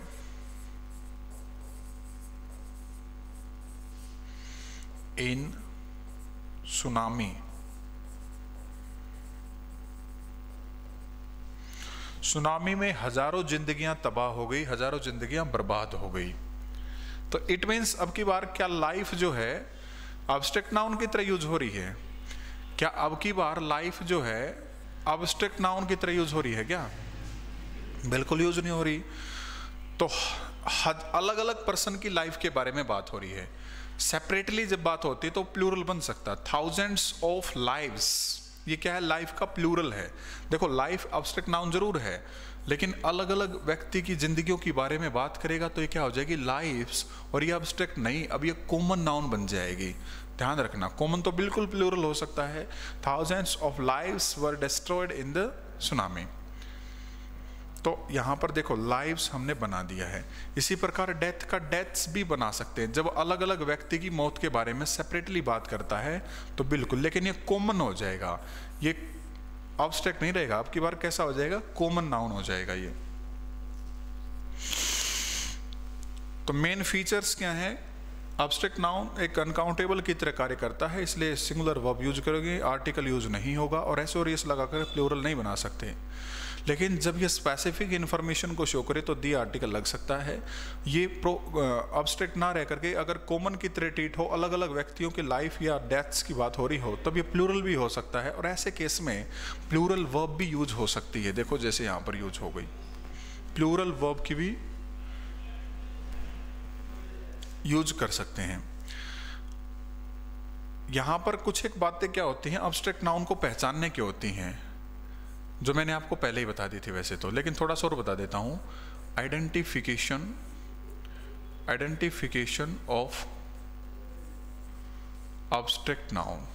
in tsunami। Tsunami में हजारों जिंदगियां तबाह हो गई, हजारों जिंदगियां बर्बाद हो गई। तो इट मीन्स अब की बार क्या लाइफ जो है एब्स्ट्रैक्ट नाउन की तरह यूज हो रही है, क्या अब की बार लाइफ जो है एब्स्ट्रैक्ट नाउन की तरह यूज हो रही है क्या, बिल्कुल यूज नहीं हो रही। तो अलग अलग पर्सन की लाइफ के बारे में बात हो रही है, सेपरेटली जब बात होती है तो प्लूरल बन सकता है। थाउजेंड्स ऑफ लाइव्स, ये क्या है, लाइफ का प्लूरल है। देखो लाइफ एब्स्ट्रैक्ट नाउन जरूर है, लेकिन अलग अलग व्यक्ति की जिंदगियों के बारे में बात करेगा तो ये क्या हो जाएगी, लाइफ्स। और ये एब्स्ट्रैक्ट नहीं, अब ये कॉमन नाउन बन जाएगी। ध्यान रखना, कॉमन तो बिल्कुल प्लूरल हो सकता है। Thousands of lives were destroyed in the tsunami. तो यहां पर देखो लाइव्स हमने बना दिया है। इसी प्रकार डेथ का डेथ्स भी बना सकते हैं, जब अलग अलग व्यक्ति की मौत के बारे में सेपरेटली बात करता है तो बिल्कुल, लेकिन ये कॉमन हो जाएगा, ये एब्स्ट्रैक्ट नहीं रहेगा। अब की बार कैसा हो जाएगा, कॉमन नाउन हो जाएगा ये। तो मेन फीचर्स क्या है, एब्स्ट्रैक्ट नाउन एक अनकाउंटेबल की तरह कार्य करता है, इसलिए सिंगुलर वर्ब यूज करोगे, आर्टिकल यूज नहीं होगा, और एस और एस लगाकर प्लूरल नहीं बना सकते। लेकिन जब ये स्पेसिफिक इंफॉर्मेशन को शो करे तो दी आर्टिकल लग सकता है। ये प्रो एब्स्ट्रैक्ट ना रह करके अगर कॉमन की तरह ट्रीट हो, अलग अलग व्यक्तियों की लाइफ या डेथ्स की बात हो रही हो, तब ये प्लूरल भी हो सकता है। और ऐसे केस में प्लूरल वर्ब भी यूज हो सकती है। देखो जैसे यहाँ पर यूज हो गई, प्लूरल वर्ब की भी यूज कर सकते हैं। यहां पर कुछ एक बातें क्या होती हैं, एब्स्ट्रैक्ट नाउन को पहचानने की होती हैं, जो मैंने आपको पहले ही बता दी थी वैसे तो, लेकिन थोड़ा सा और बता देता हूं। Identification identification of abstract noun.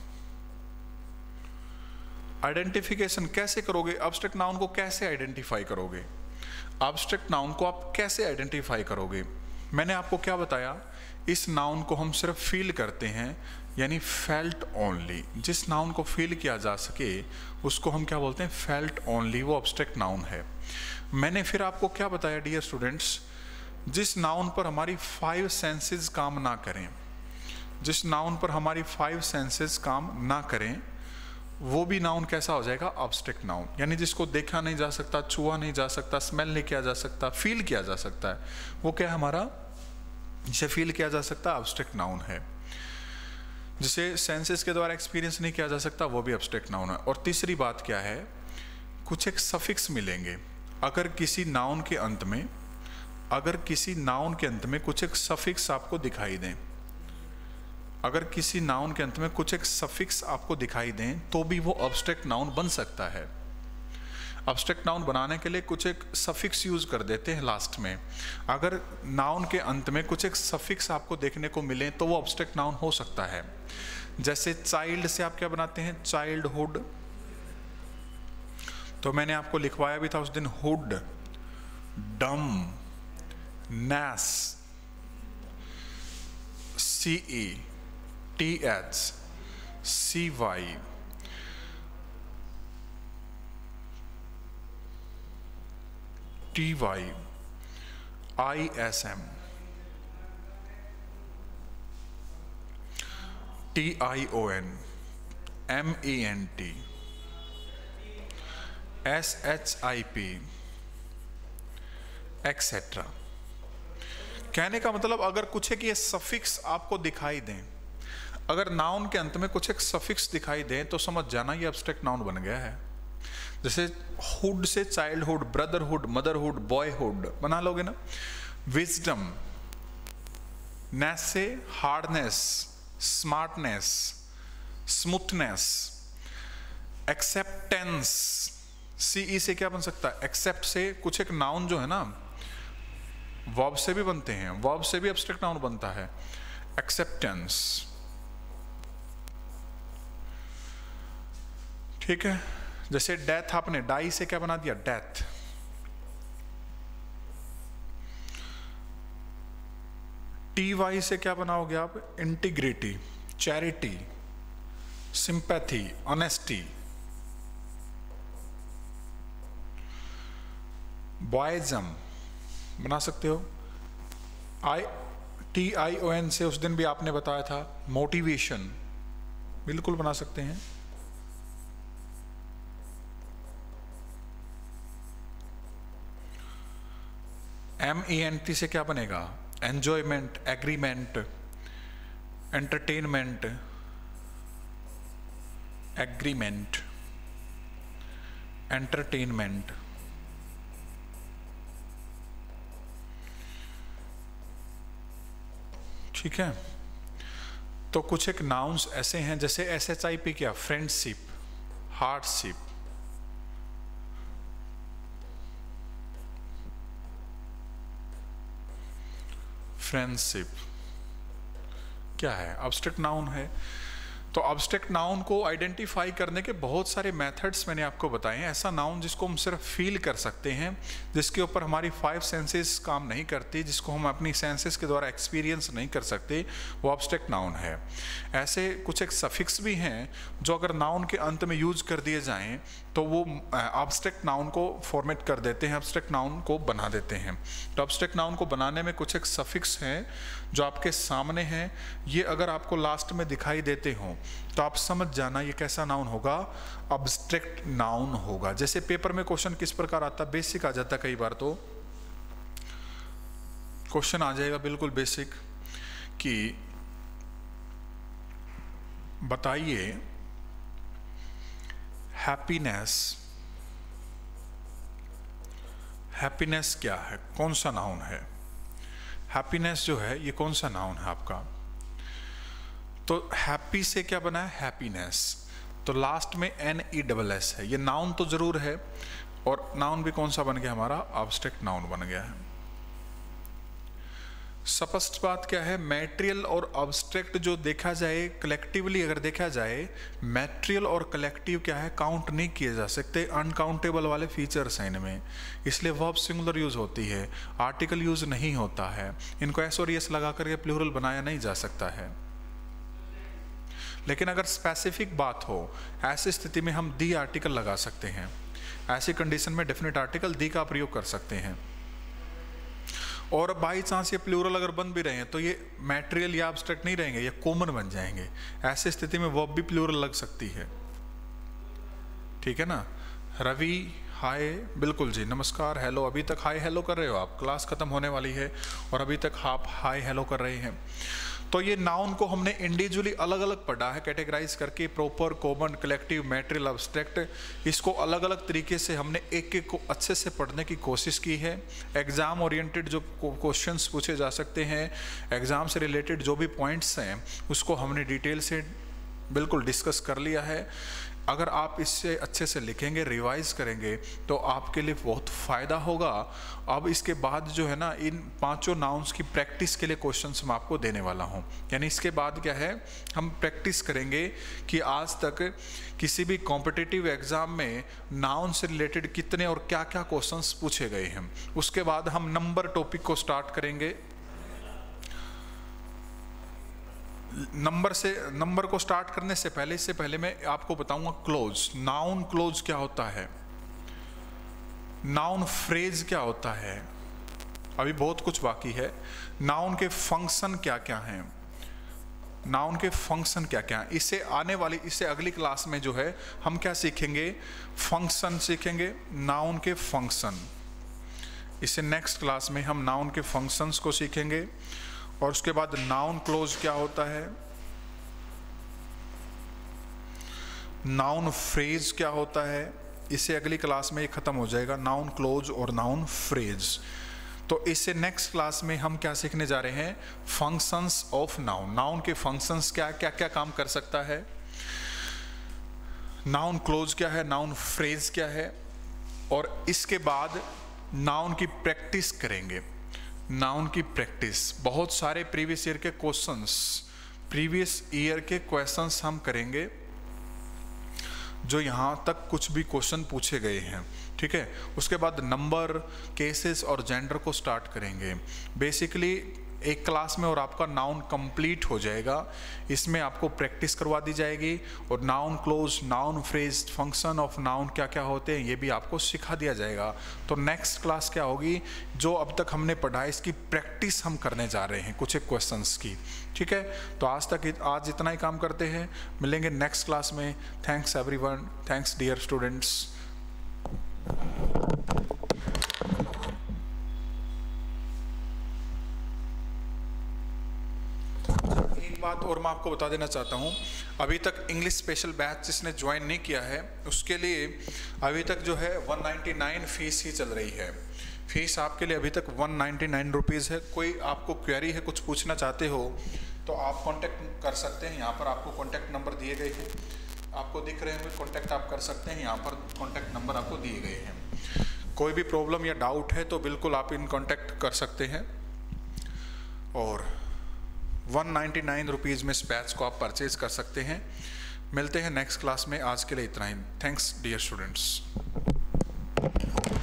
Identification कैसे करोगे, एब्स्ट्रैक्ट नाउन को कैसे आइडेंटिफाई करोगे, एब्स्ट्रैक्ट नाउन को आप कैसे आइडेंटिफाई करोगे। मैंने आपको क्या बताया, इस नाउन को हम सिर्फ फील करते हैं, यानी फेल्ट ओनली। जिस नाउन को फील किया जा सके उसको हम क्या बोलते हैं, फेल्ट ओनली, वो एब्स्ट्रैक्ट नाउन है। मैंने फिर आपको क्या बताया डियर स्टूडेंट्स, जिस नाउन पर हमारी फाइव सेंसेस काम ना करें, जिस नाउन पर हमारी फाइव सेंसेस काम ना करें, वो भी नाउन कैसा हो जाएगा, एब्स्ट्रैक्ट नाउन। यानी जिसको देखा नहीं जा सकता, छुआ नहीं जा सकता, स्मेल नहीं किया जा सकता, फील किया जा सकता है, वो क्या है हमारा, जिसे फील किया जा सकता है, एब्स्ट्रैक्ट नाउन है। जिसे सेंसेस के द्वारा एक्सपीरियंस नहीं किया जा सकता, वो भी एब्स्ट्रैक्ट नाउन है। और तीसरी बात क्या है, कुछ एक सफिक्स मिलेंगे। अगर किसी नाउन के अंत में अगर किसी नाउन के अंत में कुछ एक सफिक्स आपको दिखाई दें अगर किसी नाउन के अंत में कुछ एक सफिक्स आपको दिखाई दें तो भी वो एब्स्ट्रैक्ट नाउन बन सकता है। एब्स्ट्रैक्ट नाउन बनाने के लिए कुछ एक सफिक्स यूज कर देते हैं लास्ट में। अगर नाउन के अंत में कुछ एक सफिक्स आपको देखने को मिले तो वो एब्स्ट्रैक्ट नाउन हो सकता है। जैसे चाइल्ड से आप क्या बनाते हैं, चाइल्डहुड। तो मैंने आपको लिखवाया भी था उस दिन, hood, dom, ness, C E T H C Y, T Y, I S M, T I O N, M E N T, S H I P, etcetera. कहने का मतलब अगर कुछ एक ये सफिक्स आपको दिखाई दें, अगर नाउन के अंत में कुछ एक सफिक्स दिखाई दें तो समझ जाना ये एब्स्ट्रैक्ट नाउन बन गया है। जैसे हुड से चाइल्डहुड, ब्रदरहुड, मदरहुड, बॉयहुड बना लोगे ना। विजडम, नेस से hardness, smartness, smoothness, acceptance, CE से क्या बन सकता है, एक्सेप्ट से कुछ एक नाउन जो है ना वर्ब से भी बनते हैं, वर्ब से भी एब्स्ट्रैक्ट नाउन बनता है, एक्सेप्टेंस। ठीक है। जैसे डेथ, आपने डाई से क्या बना दिया, डेथ। टी वाई से क्या बनाओगे आप, इंटीग्रिटी, चैरिटी, सिंपैथी, ऑनेस्टी। बॉयजम बना सकते हो। I T I O N से उस दिन भी आपने बताया था, मोटिवेशन, बिल्कुल बना सकते हैं। एम ई एन टी से क्या बनेगा, enjoyment, agreement, entertainment, agreement, entertainment. ठीक है। तो कुछ एक नाउन्स ऐसे हैं, जैसे एस एच आई पी क्या, फ्रेंडशिप, हार्डशिप, फ्रेंडशिप क्या है, एब्स्ट्रैक्ट नाउन है। तो एब्स्ट्रैक्ट नाउन को आइडेंटिफाई करने के बहुत सारे मेथड्स मैंने आपको बताए हैं। ऐसा नाउन जिसको हम सिर्फ फील कर सकते हैं, जिसके ऊपर हमारी फाइव सेंसेस काम नहीं करती, जिसको हम अपनी सेंसेस के द्वारा एक्सपीरियंस नहीं कर सकते, वो एब्स्ट्रैक्ट नाउन है। ऐसे कुछ एक सफिक्स भी हैं जो अगर नाउन के अंत में यूज कर दिए जाएं तो वो एब्स्ट्रैक्ट नाउन को फॉर्मेट कर देते हैं, एब्स्ट्रैक्ट नाउन को बना देते हैं। तो एब्स्ट्रैक्ट नाउन को बनाने में कुछ एक सफिक्स हैं जो आपके सामने हैं। ये अगर आपको लास्ट में दिखाई देते हों तो आप समझ जाना ये कैसा नाउन होगा, एब्स्ट्रैक्ट नाउन होगा। जैसे पेपर में क्वेश्चन किस प्रकार आता है, बेसिक आ जाता है, कई बार तो क्वेश्चन आ जाएगा बिल्कुल बेसिक कि बताइए हैप्पीनेस, हैप्पीनेस क्या है, कौन सा नाउन है। हैप्पीनेस जो है ये कौन सा नाउन है आपका। तो हैप्पी से क्या बना है, हैप्पीनेस। तो लास्ट में एन ई डबल एस है, ये नाउन तो जरूर है, और नाउन भी कौन सा बन गया हमारा, एब्स्ट्रैक्ट नाउन बन गया है। स्पष्ट बात क्या है, मैटेरियल और एब्स्ट्रैक्ट जो देखा जाए कलेक्टिवली, अगर देखा जाए मैटेरियल और कलेक्टिव क्या है, काउंट नहीं किए जा सकते, अनकाउंटेबल वाले फीचर्स हैं इनमें, इसलिए वर्ब सिंगुलर यूज होती है, आर्टिकल यूज नहीं होता है। इनको एस और एस लगा करके प्लूरल बनाया नहीं जा सकता है। लेकिन अगर स्पेसिफिक बात हो, ऐसी स्थिति में हम दी आर्टिकल लगा सकते हैं। ऐसी कंडीशन में डेफिनेट आर्टिकल दी का प्रयोग कर सकते हैं। और बाई चांस ये प्लूरल अगर बन भी रहे हैं तो ये मैटेरियल या एब्स्ट्रैक्ट नहीं रहेंगे, ये कॉमन बन जाएंगे। ऐसी स्थिति में वर्ब भी प्लूरल लग सकती है। ठीक है ना। रवि हाय, बिल्कुल जी, नमस्कार, हेलो। अभी तक हाय हेलो कर रहे हो आप, क्लास खत्म होने वाली है और अभी तक आप हाय हेलो कर रहे हैं। तो ये नाउन को हमने इंडिविजुअली अलग अलग पढ़ा है, कैटेगराइज करके, proper, common, collective, material, abstract. इसको अलग अलग तरीके से हमने एक एक को अच्छे से पढ़ने की कोशिश की है। एग्ज़ाम ओरिएंटेड जो क्वेश्चंस पूछे जा सकते हैं, एग्ज़ाम से रिलेटेड जो भी पॉइंट्स हैं, उसको हमने डिटेल से बिल्कुल डिस्कस कर लिया है। अगर आप इससे अच्छे से लिखेंगे, रिवाइज करेंगे, तो आपके लिए बहुत फ़ायदा होगा। अब इसके बाद जो है ना, इन पांचों नाउन्स की प्रैक्टिस के लिए क्वेश्चंस मैं आपको देने वाला हूं। यानी इसके बाद क्या है, हम प्रैक्टिस करेंगे कि आज तक किसी भी कॉम्पिटिटिव एग्ज़ाम में नाउन से रिलेटेड कितने और क्या क्या क्वेश्चंस पूछे गए हैं। उसके बाद हम नंबर टॉपिक को स्टार्ट करेंगे। नंबर से नंबर को स्टार्ट करने से पहले इससे पहले मैं आपको बताऊंगा क्लोज। नाउन क्लोज क्या होता है, नाउन फ्रेज क्या होता है, अभी बहुत कुछ बाकी है। नाउन के फंक्शन क्या क्या हैं, नाउन के फंक्शन क्या क्या हैं। इससे आने वाली इससे अगली क्लास में जो है हम क्या सीखेंगे, फंक्शन सीखेंगे, नाउन के फंक्शन। इससे नेक्स्ट क्लास में हम नाउन के फंक्शंस को सीखेंगे। और उसके बाद नाउन क्लोज क्या होता है, नाउन फ्रेज क्या होता है, इससे अगली क्लास में ये खत्म हो जाएगा, नाउन क्लोज और नाउन फ्रेज। तो इससे नेक्स्ट क्लास में हम क्या सीखने जा रहे हैं, फंक्शंस ऑफ नाउन। नाउन के फंक्शंस क्या क्या क्या काम कर सकता है, नाउन क्लोज क्या है, नाउन फ्रेज क्या है। और इसके बाद नाउन की प्रैक्टिस करेंगे। नाउन की प्रैक्टिस, बहुत सारे प्रीवियस ईयर के क्वेश्चंस प्रीवियस ईयर के क्वेश्चंस हम करेंगे, जो यहाँ तक कुछ भी क्वेश्चन पूछे गए हैं, ठीक है। उसके बाद नंबर, केसेस और जेंडर को स्टार्ट करेंगे। बेसिकली एक क्लास में और आपका नाउन कंप्लीट हो जाएगा। इसमें आपको प्रैक्टिस करवा दी जाएगी और noun clause, noun phrase, function of noun क्या क्या होते हैं ये भी आपको सिखा दिया जाएगा। तो नेक्स्ट क्लास क्या होगी, जो अब तक हमने पढ़ा है इसकी प्रैक्टिस हम करने जा रहे हैं कुछ एक क्वेश्चंस की, ठीक है। तो आज तक आज इतना ही काम करते हैं, मिलेंगे नेक्स्ट क्लास में। Thanks everyone, thanks dear students. बात और मैं आपको बता देना चाहता हूँ, अभी तक इंग्लिश स्पेशल बैच जिसने ज्वाइन नहीं किया है उसके लिए अभी तक जो है एक सौ निन्यानवे फीस ही चल रही है। फीस आपके लिए अभी तक एक सौ निन्यानवे रुपीज़ है। कोई आपको क्वेरी है, कुछ पूछना चाहते हो तो आप कांटेक्ट कर सकते हैं। यहाँ पर आपको कांटेक्ट नंबर दिए गए हैं, आपको दिख रहे हैं, कांटेक्ट आप कर सकते हैं। यहाँ पर कांटेक्ट नंबर आपको दिए गए हैं। कोई भी प्रॉब्लम या डाउट है तो बिल्कुल आप इन कांटेक्ट कर सकते हैं। और एक सौ निन्यानवे रुपीज़ में इस बैच को आप परचेज कर सकते हैं। मिलते हैं नेक्स्ट क्लास में, आज के लिए इतना ही। Thanks dear students.